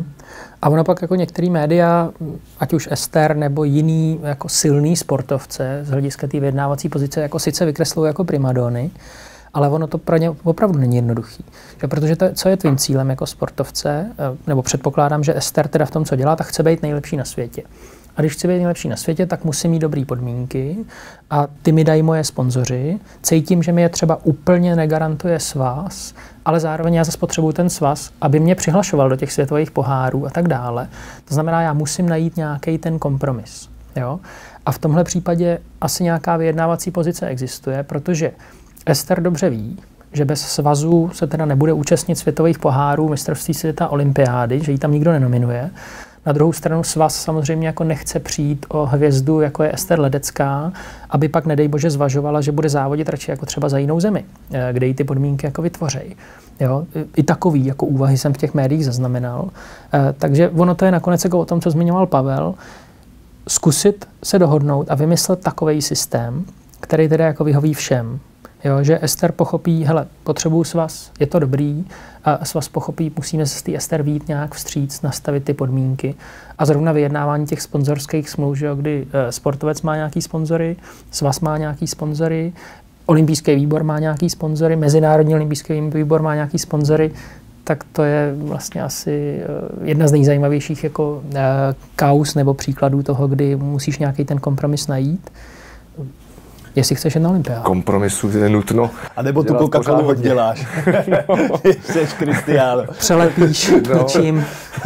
A ono pak jako některé média, ať už Ester nebo jiný jako silný sportovce z hlediska té vyjednávací pozice, jako sice vykreslují jako primadony, ale ono to pro ně opravdu není jednoduchý. Protože co je tvým cílem jako sportovce, nebo předpokládám, že Ester teda v tom, co dělá, tak chce být nejlepší na světě. A když chci být nejlepší na světě, tak musím mít dobré podmínky a ty mi dají moje sponzoři. Cítím, že mi je třeba úplně negarantuje svaz, ale zároveň já zase potřebuju ten svaz, aby mě přihlašoval do těch světových pohárů a tak dále. To znamená, já musím najít nějaký ten kompromis. Jo? A v tomhle případě asi nějaká vyjednávací pozice existuje, protože Ester dobře ví, že bez svazu se teda nebude účastnit světových pohárů, mistrovství světa, olympiády, že ji tam nikdo nenominuje. Na druhou stranu svaz samozřejmě jako nechce přijít o hvězdu, jako je Ester Ledecká, aby pak nedej bože zvažovala, že bude závodit radši jako třeba za jinou zemi, kde jí ty podmínky jako vytvořejí. Jo? I takový jako úvahy jsem v těch médiích zaznamenal. Takže ono to je nakonec jako o tom, co zmiňoval Pavel, zkusit se dohodnout a vymyslet takovej systém, který teda jako vyhoví všem. Jo, že Ester pochopí, hele, potřebuju svaz, je to dobrý, a svaz pochopí, musíme se z té Ester vyjít nějak vstříc, nastavit ty podmínky. A zrovna vyjednávání těch sponzorských smluv, že jo, kdy sportovec má nějaký sponzory, svaz má nějaký sponzory, olympijský výbor má nějaký sponzory, Mezinárodní olympijský výbor má nějaký sponzory, tak to je vlastně asi jedna z nejzajímavějších jako kauz nebo příkladů toho, kdy musíš nějaký ten kompromis najít. Jestli chceš jet na olympiádu. Kompromisu je nutno. A nebo tu Coca-Colu odděláš. Jsi Cristiano. Přelepíš něčím.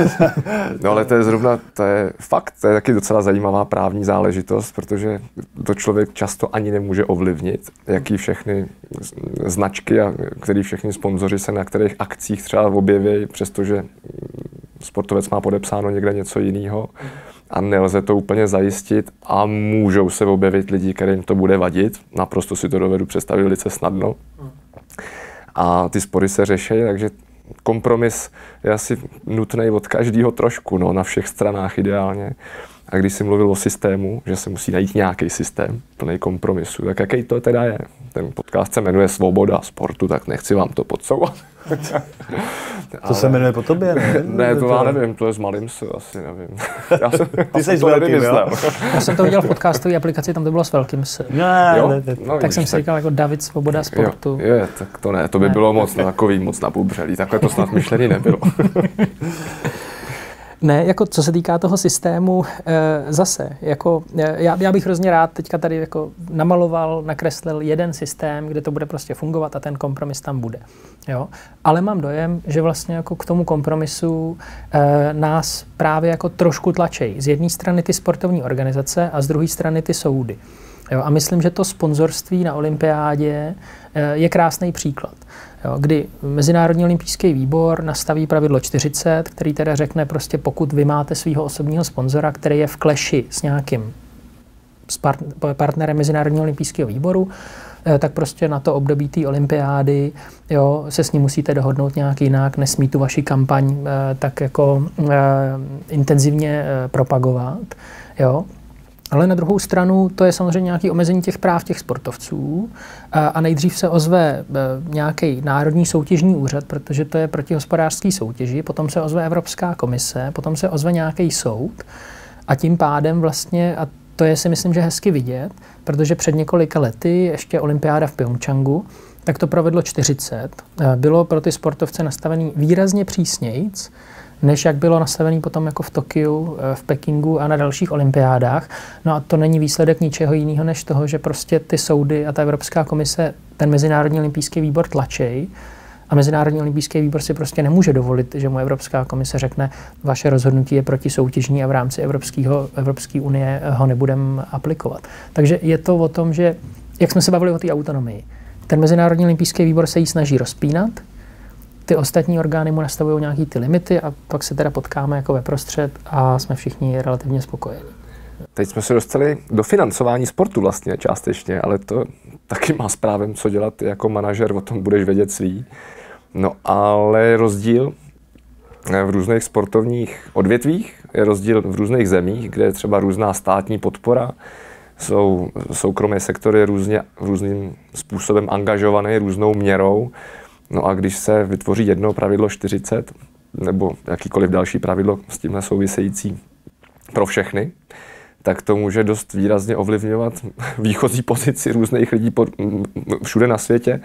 No ale to je fakt, to je taky docela zajímavá právní záležitost, protože to člověk často ani nemůže ovlivnit, jaký všechny značky a který všechny sponzoři se na kterých akcích třeba objeví, přestože sportovec má podepsáno někde něco jiného. A nelze to úplně zajistit a můžou se objevit lidi, kterým to bude vadit. Naprosto si to dovedu představit velice snadno. A ty spory se řeší, takže kompromis je asi nutný od každého trošku, no, na všech stranách ideálně. A když jsi mluvil o systému, že se musí najít nějaký systém plný kompromisu, tak jaký to teda je? Ten podcast se jmenuje Svoboda sportu, tak nechci vám to podsouvat. To se jmenuje po tobě, ne? Ne, to já nevím, to je s malým se, asi nevím. Ty jsi s velkým, jo? Já jsem to viděl v podcastové aplikaci, tam to bylo s velkým s. Tak jsem si říkal jako David Svoboda sportu. Jo, tak to ne, to by bylo moc nabubřelý, takhle to snad myšlený nebylo. Ne, jako co se týká toho systému, zase, jako já bych hrozně rád teďka tady jako namaloval, nakreslil jeden systém, kde to bude prostě fungovat a ten kompromis tam bude. Jo? Ale mám dojem, že vlastně jako k tomu kompromisu nás právě jako trošku tlačí. Z jedné strany ty sportovní organizace a z druhé strany ty soudy. Jo, a myslím, že to sponzorství na olympiádě je krásný příklad. Jo, kdy Mezinárodní olympijský výbor nastaví pravidlo 40, který teda řekne prostě, pokud vy máte svého osobního sponzora, který je v kleši s nějakým partnerem Mezinárodního olympijského výboru, tak prostě na to období té olympiády, jo, se s ním musíte dohodnout nějak jinak, nesmí tu vaši kampaň tak jako intenzivně propagovat. Jo. Ale na druhou stranu to je samozřejmě nějaké omezení těch práv těch sportovců a nejdřív se ozve nějaký národní soutěžní úřad, protože to je proti hospodářské soutěži, potom se ozve Evropská komise, potom se ozve nějaký soud a tím pádem vlastně, a to je si myslím, že hezky vidět, protože před několika lety ještě olympiáda v Pyeongchangu, tak to pravidlo 40 bylo pro ty sportovce nastavený výrazně přísnějc, než jak bylo nastavený potom jako v Tokiu, v Pekingu a na dalších olympiádách. No a to není výsledek ničeho jiného, než toho, že prostě ty soudy a ta Evropská komise ten Mezinárodní olympijský výbor tlačí a Mezinárodní olympijský výbor si prostě nemůže dovolit, že mu Evropská komise řekne, vaše rozhodnutí je protisoutěžní a v rámci Evropské unie ho nebudeme aplikovat. Takže je to o tom, že, jak jsme se bavili o té autonomii, ten Mezinárodní olympijský výbor se jí snaží rozpínat, ty ostatní orgány mu nastavují nějaký ty limity a pak se teda potkáme jako ve prostřed a jsme všichni relativně spokojení. Teď jsme se dostali do financování sportu vlastně částečně, ale to taky má s právem co dělat. Ty jako manažer o tom budeš vědět svý. No ale rozdíl v různých sportovních odvětvích, je rozdíl v různých zemích, kde je třeba různá státní podpora, jsou soukromé sektory různým způsobem angažované, různou měrou. No a když se vytvoří jedno pravidlo 40, nebo jakýkoliv další pravidlo s tímhle související pro všechny, tak to může dost výrazně ovlivňovat výchozí pozici různých lidí všude na světě.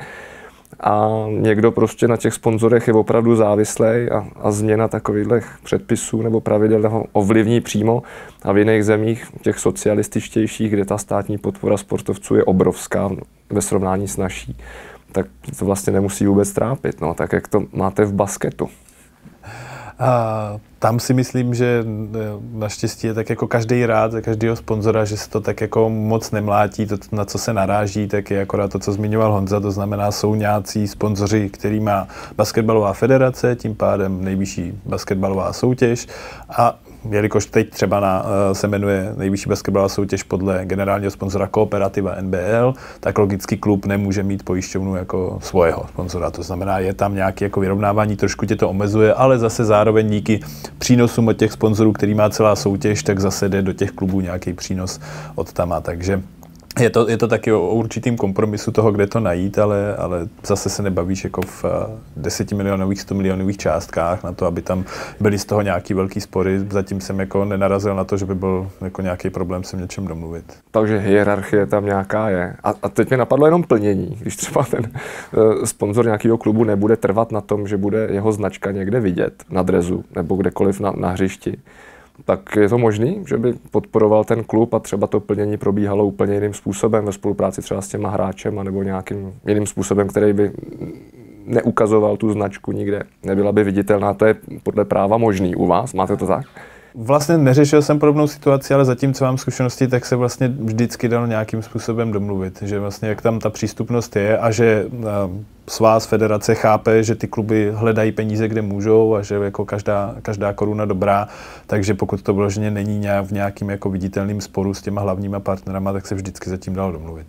A někdo prostě na těch sponzorech je opravdu závislý a změna takovýchhle předpisů nebo pravidel ho ovlivní přímo. A v jiných zemích, těch socialističtějších, kde ta státní podpora sportovců je obrovská ve srovnání s naší, tak to vlastně nemusí vůbec trápit, no, tak jak to máte v basketu. A tam si myslím, že naštěstí je tak jako každý rád, každého sponzora, že se to tak jako moc nemlátí, to, na co se naráží, tak je akorát to, co zmiňoval Honza, to znamená, jsou nějací sponzoři, který má basketbalová federace, tím pádem nejvyšší basketbalová soutěž a jelikož teď třeba se jmenuje nejvyšší basketbalová soutěž podle generálního sponzora Kooperativa NBL, tak logicky klub nemůže mít pojišťovnu jako svého sponzora. To znamená, je tam nějaké jako vyrovnávání, trošku tě to omezuje, ale zase zároveň díky přínosům od těch sponzorů, který má celá soutěž, tak zase jde do těch klubů nějaký přínos od tam. Takže je to taky o určitým kompromisu toho, kde to najít, ale zase se nebavíš jako v 10 milionových, 100 milionových částkách na to, aby tam byly z toho nějaký velký spory. Zatím jsem jako nenarazil na to, že by byl jako nějaký problém se v něčem domluvit. Takže hierarchie tam nějaká je. A teď mi napadlo jenom plnění. Když třeba ten sponzor nějakého klubu nebude trvat na tom, že bude jeho značka někde vidět na drezu nebo kdekoliv na hřišti, tak je to možný, že by podporoval ten klub a třeba to plnění probíhalo úplně jiným způsobem ve spolupráci třeba s těma hráčema nebo nějakým jiným způsobem, který by neukazoval tu značku nikde, nebyla by viditelná. To je podle práva možný u vás, máte to tak? Vlastně neřešil jsem podobnou situaci, ale zatím, co mám zkušenosti, tak se vlastně vždycky dalo nějakým způsobem domluvit, že vlastně jak tam ta přístupnost je a že svaz federace chápe, že ty kluby hledají peníze, kde můžou a že jako každá koruna dobrá, takže pokud to vloženě není v nějakým jako viditelným sporu s těma hlavníma partnerama, tak se vždycky zatím dalo domluvit.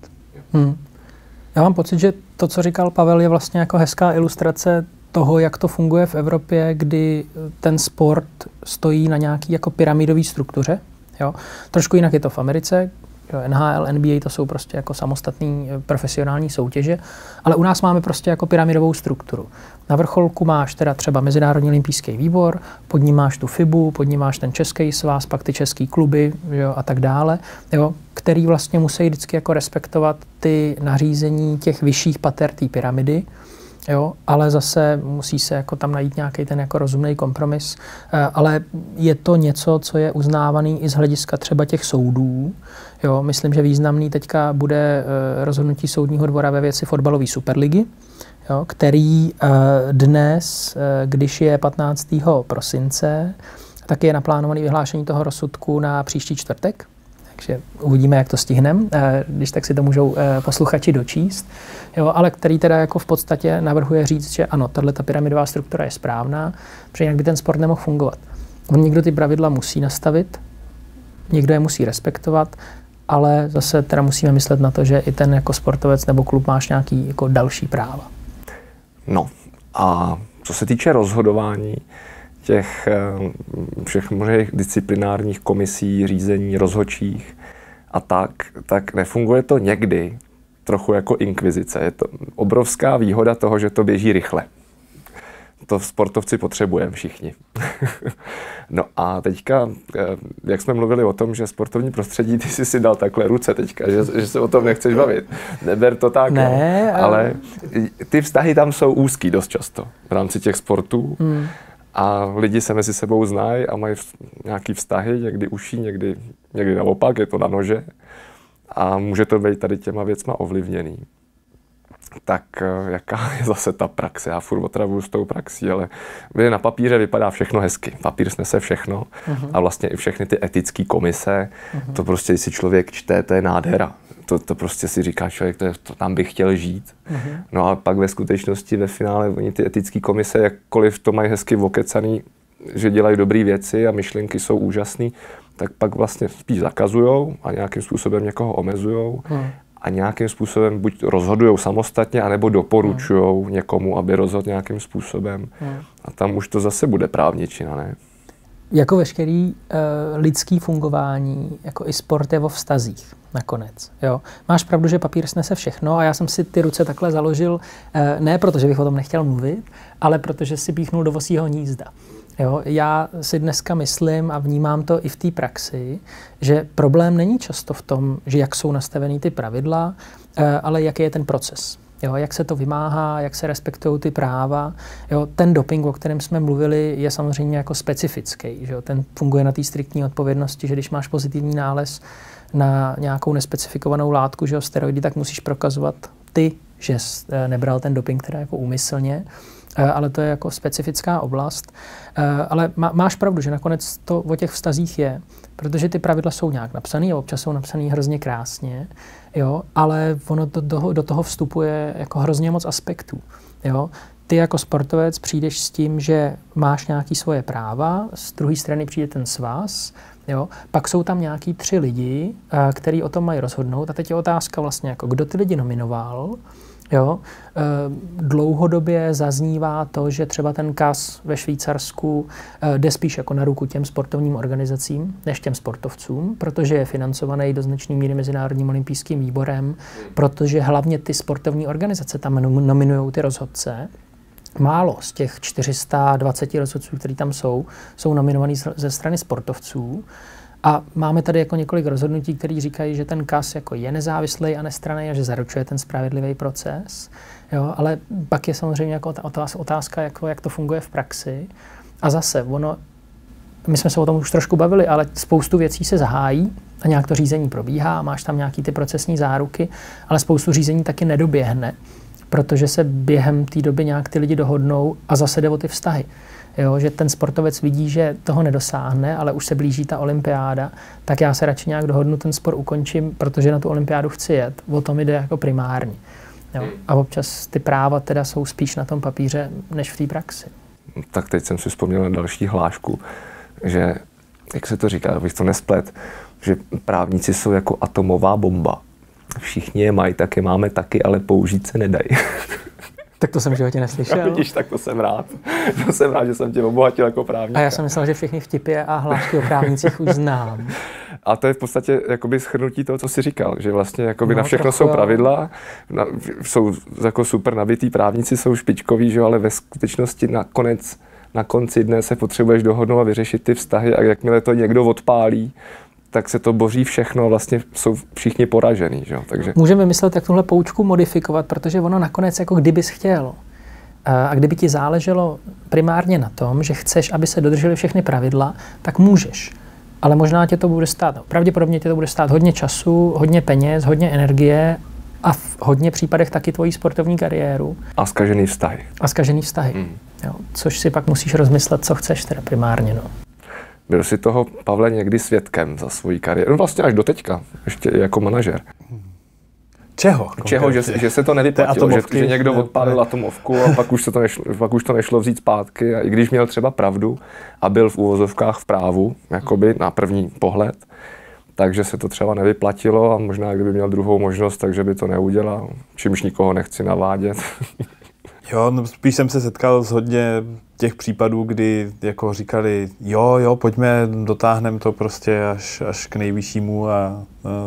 Já mám pocit, že to, co říkal Pavel, je vlastně jako hezká ilustrace toho, jak to funguje v Evropě, kdy ten sport stojí na nějaký jako pyramidové struktuře. Jo. Trošku jinak je to v Americe. Jo, NHL, NBA to jsou prostě jako samostatné profesionální soutěže, ale u nás máme prostě jako pyramidovou strukturu. Na vrcholku máš teda třeba Mezinárodní olympijský výbor, pod ním máš tu FIBu, pod ním máš ten český svaz, pak ty český kluby, jo, a tak dále, jo, který vlastně musí vždycky jako respektovat ty nařízení těch vyšších pater té pyramidy. Jo, ale zase musí se jako tam najít nějaký ten jako rozumný kompromis, ale je to něco, co je uznávaný i z hlediska třeba těch soudů. Jo, myslím, že významný teďka bude rozhodnutí soudního dvora ve věci fotbalové superligy, jo, který dnes, když je 15. prosince, tak je naplánovaný vyhlášení toho rozsudku na příští čtvrtek. takže uvidíme, jak to stihneme, když tak si to můžou posluchači dočíst, jo, ale který teda jako v podstatě navrhuje říct, že ano, tato pyramidová struktura je správná, protože jinak by ten sport nemohl fungovat. Někdo ty pravidla musí nastavit, někdo je musí respektovat, ale zase teda musíme myslet na to, že i ten jako sportovec nebo klub máš nějaký jako další práva. No a co se týče rozhodování těch všech možných disciplinárních komisí, řízení, rozhodčích a tak nefunguje to někdy trochu jako inkvizice. Je to obrovská výhoda toho, že to běží rychle. To sportovci potřebujeme všichni. No a teďka, jak jsme mluvili o tom, že sportovní prostředí, ty jsi si dal takhle ruce teďka, že se o tom nechceš bavit. Neber to tak, ne, no. Ale ty vztahy tam jsou úzký dost často v rámci těch sportů. A lidi se mezi sebou znají a mají nějaký vztahy, někdy uší, někdy naopak, je to na nože. A může to být tady těma věcma ovlivněný. Tak jaká je zase ta praxe? Já furt otravuju s tou praxí, ale na papíře vypadá všechno hezky. Papír snese všechno a vlastně i všechny ty etické komise, to prostě, když si člověk čte, to je nádhera. To prostě si říká člověk, to tam bych chtěl žít. No a pak ve skutečnosti ve finále oni ty etické komise, jakkoliv to mají hezky okecaný, že dělají dobré věci a myšlenky jsou úžasné, tak pak vlastně spíš zakazujou a nějakým způsobem někoho omezujou. A nějakým způsobem buď rozhodujou samostatně, anebo doporučujou někomu, aby rozhodl nějakým způsobem. A tam už to zase bude právničina, ne? Jako veškerý lidský fungování, jako i sport je o vztazích nakonec. Jo. Máš pravdu, že papír snese všechno a já jsem si ty ruce takhle založil, ne protože bych o tom nechtěl mluvit, ale protože si píchnul do vosího hnízda. Jo, já si dneska myslím a vnímám to i v té praxi, že problém není často v tom, že jak jsou nastaveny ty pravidla, ale jaký je ten proces. Jo, jak se to vymáhá, jak se respektují ty práva. Jo, ten doping, o kterém jsme mluvili, je samozřejmě jako specifický. Že jo? Ten funguje na té striktní odpovědnosti, že když máš pozitivní nález na nějakou nespecifikovanou látku, že jo, steroidy, tak musíš prokazovat ty, že nebral ten doping teda jako úmyslně. Ale to je jako specifická oblast. Ale máš pravdu, že nakonec to o těch vztazích je, protože ty pravidla jsou nějak napsané a občas jsou napsané hrozně krásně, jo, ale ono do toho vstupuje jako hrozně moc aspektů. Jo. Ty jako sportovec přijdeš s tím, že máš nějaké svoje práva, z druhé strany přijde ten svaz, jo, pak jsou tam nějaký 3 lidi, kteří o tom mají rozhodnout a teď je otázka vlastně, jako kdo ty lidi nominoval. Jo. Dlouhodobě zaznívá to, že třeba ten KAS ve Švýcarsku jde spíš jako na ruku těm sportovním organizacím, než těm sportovcům, protože je financovaný do značné míry Mezinárodním olympijským výborem, protože hlavně ty sportovní organizace tam nominují ty rozhodce. Málo z těch 420 rozhodců, kteří tam jsou nominovaní ze strany sportovců. A máme tady jako několik rozhodnutí, které říkají, že ten KAS jako je nezávislý a nestranný a že zaručuje ten spravedlivý proces. Jo, ale pak je samozřejmě jako otázka, jako jak to funguje v praxi. A zase, my jsme se o tom už trošku bavili, ale spoustu věcí se zahájí a nějak to řízení probíhá, máš tam nějaký ty procesní záruky, ale spoustu řízení taky nedoběhne, protože se během té doby nějak ty lidi dohodnou a zase jde o ty vztahy. Jo, že ten sportovec vidí, že toho nedosáhne, ale už se blíží ta olympiáda, tak já se radši nějak dohodnu, ten sport ukončím, protože na tu olympiádu chci jet. O tom jde jako primárně. Jo. A občas ty práva teda jsou spíš na tom papíře, než v té praxi. Tak teď jsem si vzpomněl na další hlášku, že, jak se to říká, abych to nesplet, že právníci jsou jako atomová bomba. Všichni je mají, tak je máme taky, ale použít se nedají. Tak to jsem v životě neslyšel. Vidíš, tak to jsem rád. To jsem rád, že jsem tě obohatil jako právníka. A já jsem myslel, že všechny vtipy a hlášky o právnících už znám. A to je v podstatě jakoby shrnutí toho, co jsi říkal, že vlastně jakoby na všechno jsou pravidla, jsou jako super nabitý právníci, jsou špičkoví, že, ale ve skutečnosti na konci dne se potřebuješ dohodnout a vyřešit ty vztahy a jakmile to někdo odpálí, tak se to boří všechno, vlastně jsou všichni poražený. Že? Takže... Můžeme myslet, jak tuhle poučku modifikovat, protože ono nakonec, jako kdybys chtěl, a kdyby ti záleželo primárně na tom, že chceš, aby se dodržely všechny pravidla, tak můžeš. Ale možná tě to bude stát, pravděpodobně tě to bude stát hodně času, hodně peněz, hodně energie a v hodně případech taky tvoji sportovní kariéru. A zkažený vztahy. Jo, což si pak musíš rozmyslet, co chceš teda primárně. No. Byl jsi toho, Pavle, někdy svědkem za svoji kariéru? No vlastně až do teďka, ještě jako manažer. Čeho? Že se to nevyplatilo, že někdo odpálil atomovku a pak už to nešlo vzít zpátky. A i když měl třeba pravdu a byl v uvozovkách v právu, jakoby na první pohled, takže se to třeba nevyplatilo a možná kdyby měl druhou možnost, takže by to neudělal. Čímž nikoho nechci navádět. Jo, no spíš jsem se setkal s hodně těch případů, kdy jako říkali, jo, pojďme, dotáhneme to prostě až k nejvyššímu a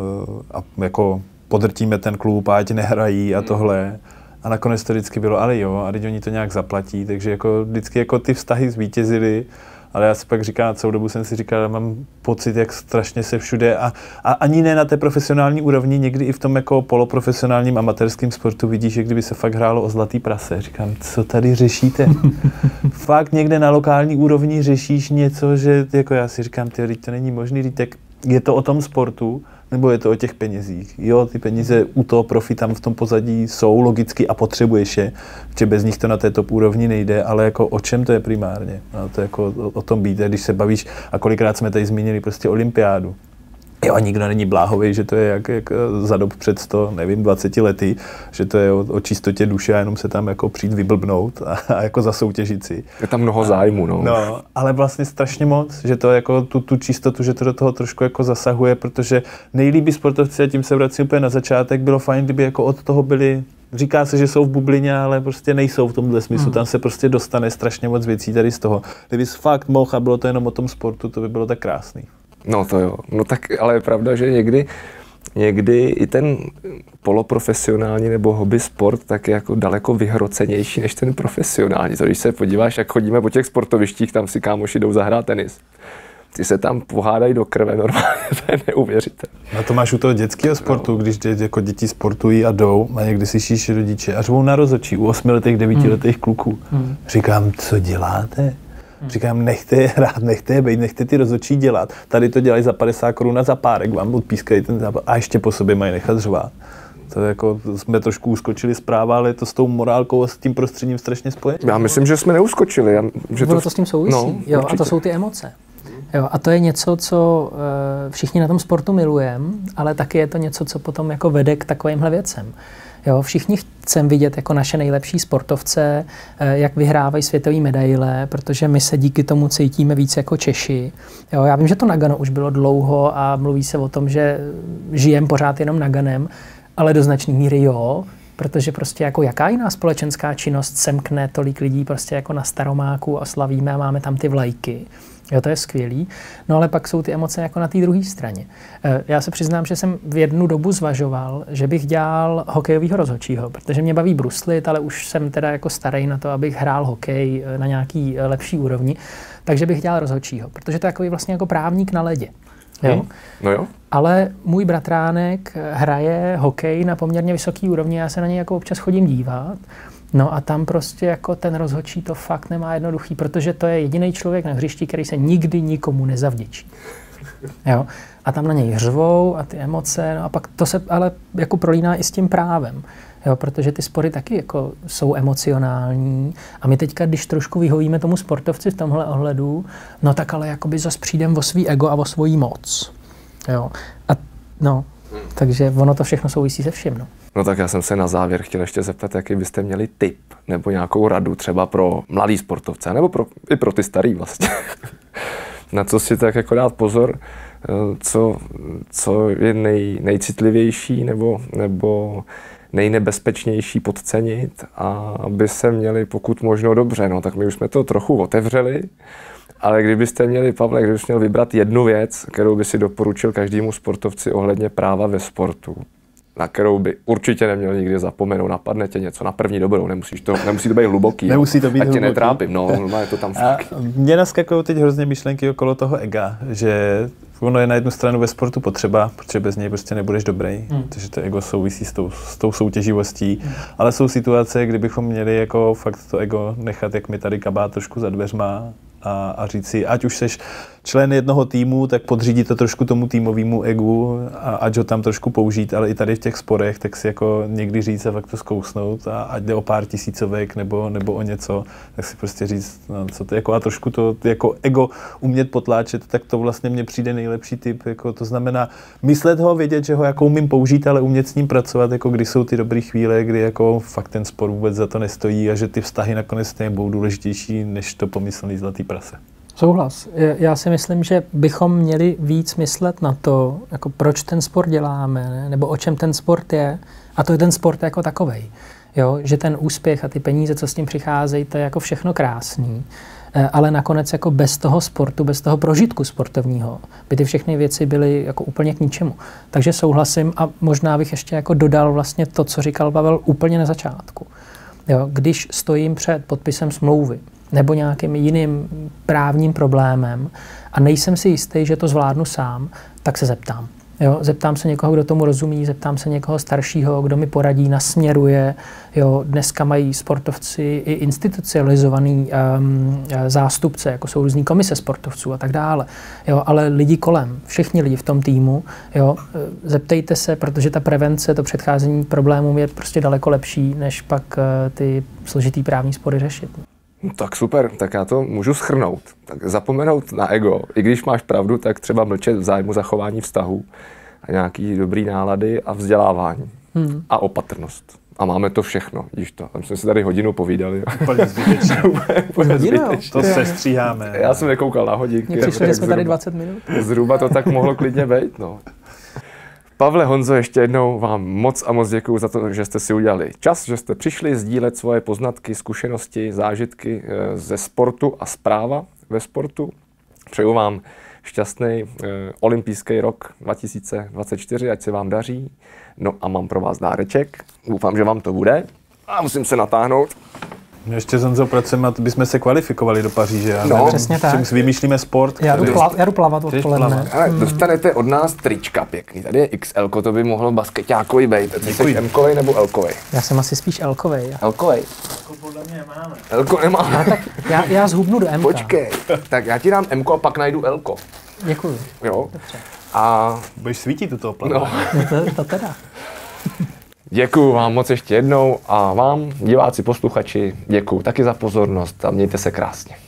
jako podrtíme ten klub, ať nehrají a tohle. A nakonec to vždycky bylo, ale jo, a teď oni to nějak zaplatí, takže jako vždycky jako ty vztahy zvítězily. Ale já si pak říkám, celou dobu jsem si říkal, že mám pocit, jak strašně se všude a ani ne na té profesionální úrovni, někdy i v tom jako poloprofesionálním amatérským sportu vidíš, že kdyby se fakt hrálo o zlatý prase. Říkám, co tady řešíte? Fakt někde na lokální úrovni řešíš něco, že jako já si říkám, to není možný, tak je to o tom sportu, nebo je to o těch penězích? Jo, ty peníze u toho profi tam v tom pozadí jsou logicky a potřebuješ je, že bez nich to na té top úrovni nejde, ale jako o čem to je primárně? No, to je jako o tom být, když se bavíš, a kolikrát jsme tady zmínili prostě olympiádu. Jo, a nikdo není bláhový, že to je jak za dob před 20 lety, že to je o čistotě duše a jenom se tam jako přijít vyblbnout a jako zasoutěžit si. Je tam mnoho zájmu, no. No, ale vlastně strašně moc, že to jako tu čistotu, že to do toho trošku jako zasahuje, protože nejlíbí sportovci, a tím se vracím úplně na začátek, bylo fajn, kdyby jako od toho byli. Říká se, že jsou v bublině, ale prostě nejsou v tomhle smyslu. Tam se prostě dostane strašně moc věcí tady z toho. Kdyby fakt mohl a bylo to jenom o tom sportu, to by bylo tak krásný. No to jo, no tak ale je pravda, že někdy i ten poloprofesionální nebo hobby sport tak je jako daleko vyhrocenější než ten profesionální. To když se podíváš, jak chodíme po těch sportovištích, tam si kámoši jdou zahrát tenis. Ty se tam pohádají do krve normálně, to je neuvěřitelné. A to máš u toho dětského sportu, když jako děti sportují a jdou a někdy slyšíš rodiče a řvou na rozhodčí u 8letých, 9letých kluků. Říkám, co děláte? Říkám, nechte je hrát, nechte je bejt, nechte ty rozhodčí dělat. Tady to dělají za 50 korun za párek, vám odpískají ten zápas a ještě po sobě mají nechat řvát. To jako jsme trošku uskočili zpráva, ale je to s tou morálkou a s tím prostředím strašně spojené. Já myslím, že jsme neuskočili. Že to s tím souvisí. No, jo, a to jsou ty emoce. Jo, a to je něco, co všichni na tom sportu milujeme, ale taky je to něco, co potom jako vede k takovýmhle věcem. Jo, všichni chceme vidět jako naše nejlepší sportovce, jak vyhrávají světové medaile, protože my se díky tomu cítíme víc jako Češi. Jo, já vím, že to Nagano už bylo dlouho a mluví se o tom, že žijeme pořád jenom Naganem, ale do značné míry jo, protože prostě jako jaká jiná společenská činnost semkne tolik lidí prostě jako na Staromáku a slavíme a máme tam ty vlajky. Jo, to je skvělý. No ale pak jsou ty emoce jako na té druhé straně. Já se přiznám, že jsem v jednu dobu zvažoval, že bych dělal hokejového rozhodčího, protože mě baví bruslit, ale už jsem teda jako starej na to, abych hrál hokej na nějaký lepší úrovni, takže bych dělal rozhodčího, protože to je takový vlastně jako právník na ledě. Jo? No jo. Ale můj bratránek hraje hokej na poměrně vysoký úrovni, já se na něj jako občas chodím dívat. No a tam prostě jako ten rozhodčí to fakt nemá jednoduchý, protože to je jediný člověk na hřišti, který se nikdy nikomu nezavděčí. Jo? A tam na něj řvou a ty emoce, no a pak to se ale jako prolíná i s tím právem. Jo, protože ty spory taky jako jsou emocionální a my teďka, když trošku vyhovíme tomu sportovci v tomhle ohledu, no tak ale jakoby zas přijdem o svý ego a o svoji moc. Jo. A no, takže ono to všechno souvisí se vším, no. No tak já jsem se na závěr chtěl ještě zeptat, jaký byste měli tip nebo nějakou radu třeba pro mladý sportovce, nebo i pro ty starý vlastně. Na co si tak jako dát pozor, co je nejcitlivější nebo nejnebezpečnější podcenit a aby se měli pokud možno dobře. No tak my už jsme to trochu otevřeli, ale kdybyste měli, Pavle, kdybyste měl vybrat jednu věc, kterou by si doporučil každému sportovci ohledně práva ve sportu, na kterou by určitě neměl nikdy zapomenout, napadne tě něco na první dobrou, nemusí to být hluboký. Nemusí to být hluboký. Ať tě netrápím, no, je to tam fakt. Mně naskakují teď hrozně myšlenky okolo toho ega, že ono je na jednu stranu ve sportu potřeba, protože bez něj prostě nebudeš dobrý, protože to ego souvisí s tou soutěživostí, ale jsou situace, kdybychom měli jako fakt to ego nechat, jak mi tady kabát trošku za dveřma a říct si, ať už seš člen jednoho týmu, tak podřídí to trošku tomu týmovému egu a ať ho tam trošku použít, ale i tady v těch sporech, tak si jako někdy říct a fakt to zkousnout a ať jde o pár tisícovek nebo o něco, tak si prostě říct, no, co to jako a trošku to jako ego umět potláčet, tak to vlastně mně přijde nejlepší tip, jako to znamená myslet ho, vědět, že ho jako umím použít, ale umět s ním pracovat, jako kdy jsou ty dobré chvíle, kdy jako fakt ten sport vůbec za to nestojí a že ty vztahy nakonec budou důležitější než to pomyslný zlatý prase. Souhlas. Já si myslím, že bychom měli víc myslet na to, jako proč ten sport děláme, ne? Nebo o čem ten sport je. A to je ten sport jako takovej. Jo? Že ten úspěch a ty peníze, co s tím přicházejí, to je jako všechno krásný. Ale nakonec jako bez toho sportu, bez toho prožitku sportovního, by ty všechny věci byly jako úplně k ničemu. Takže souhlasím a možná bych ještě jako dodal vlastně to, co říkal Pavel úplně na začátku. Jo? Když stojím před podpisem smlouvy, nebo nějakým jiným právním problémem a nejsem si jistý, že to zvládnu sám, tak se zeptám. Jo? Zeptám se někoho, kdo tomu rozumí, zeptám se někoho staršího, kdo mi poradí, nasměruje. Jo? Dneska mají sportovci i institucionalizovaný zástupce, jako jsou různý komise sportovců a tak dále. Jo? Ale lidi kolem, všichni lidi v tom týmu, jo? Zeptejte se, protože ta prevence, to předcházení problémům je prostě daleko lepší, než pak ty složitý právní spory řešit. Tak super, tak já to můžu shrnout. Tak zapomenout na ego, i když máš pravdu, tak třeba mlčet v zájmu zachování vztahů a nějaký dobrý nálady a vzdělávání a opatrnost. A máme to všechno, vidíš to. Tam jsme si tady hodinu povídali. Úplně zbytečně. To se stříháme. Já jsem nekoukal na hodinky. Mně přišlo, že jsme tady 20 minut. Zhruba to tak mohlo klidně být, no. Pavle, Honzo, ještě jednou vám moc a moc děkuju za to, že jste si udělali čas, že jste přišli sdílet svoje poznatky, zkušenosti, zážitky ze sportu a zpráva ve sportu. Přeju vám šťastný olympijský rok 2024, ať se vám daří. No a mám pro vás dáreček. Doufám, že vám to bude. A musím se natáhnout. Ještě s Honzou pracujeme, bychom se kvalifikovali do Paříže. No, přesně tak. Vymýšlíme sport. Já jdu plavat odpoledne. Ale dostanete od nás trička pěkný. Tady je XL, to by mohlo baskeťákový být. Jsi M-kovej nebo L-kovej? Já jsem asi spíš L-kovej. L-kovej. Podle mě máme. L-ko nemáme. Tak já zhubnu do M. Počkej. Tak já ti dám M-ko a pak najdu L-ko. Děkuju. Jo. Dobře. A budeš svítit u toho platu. no. To teda. Děkuju vám moc ještě jednou a vám, diváci, posluchači, děkuju taky za pozornost a mějte se krásně.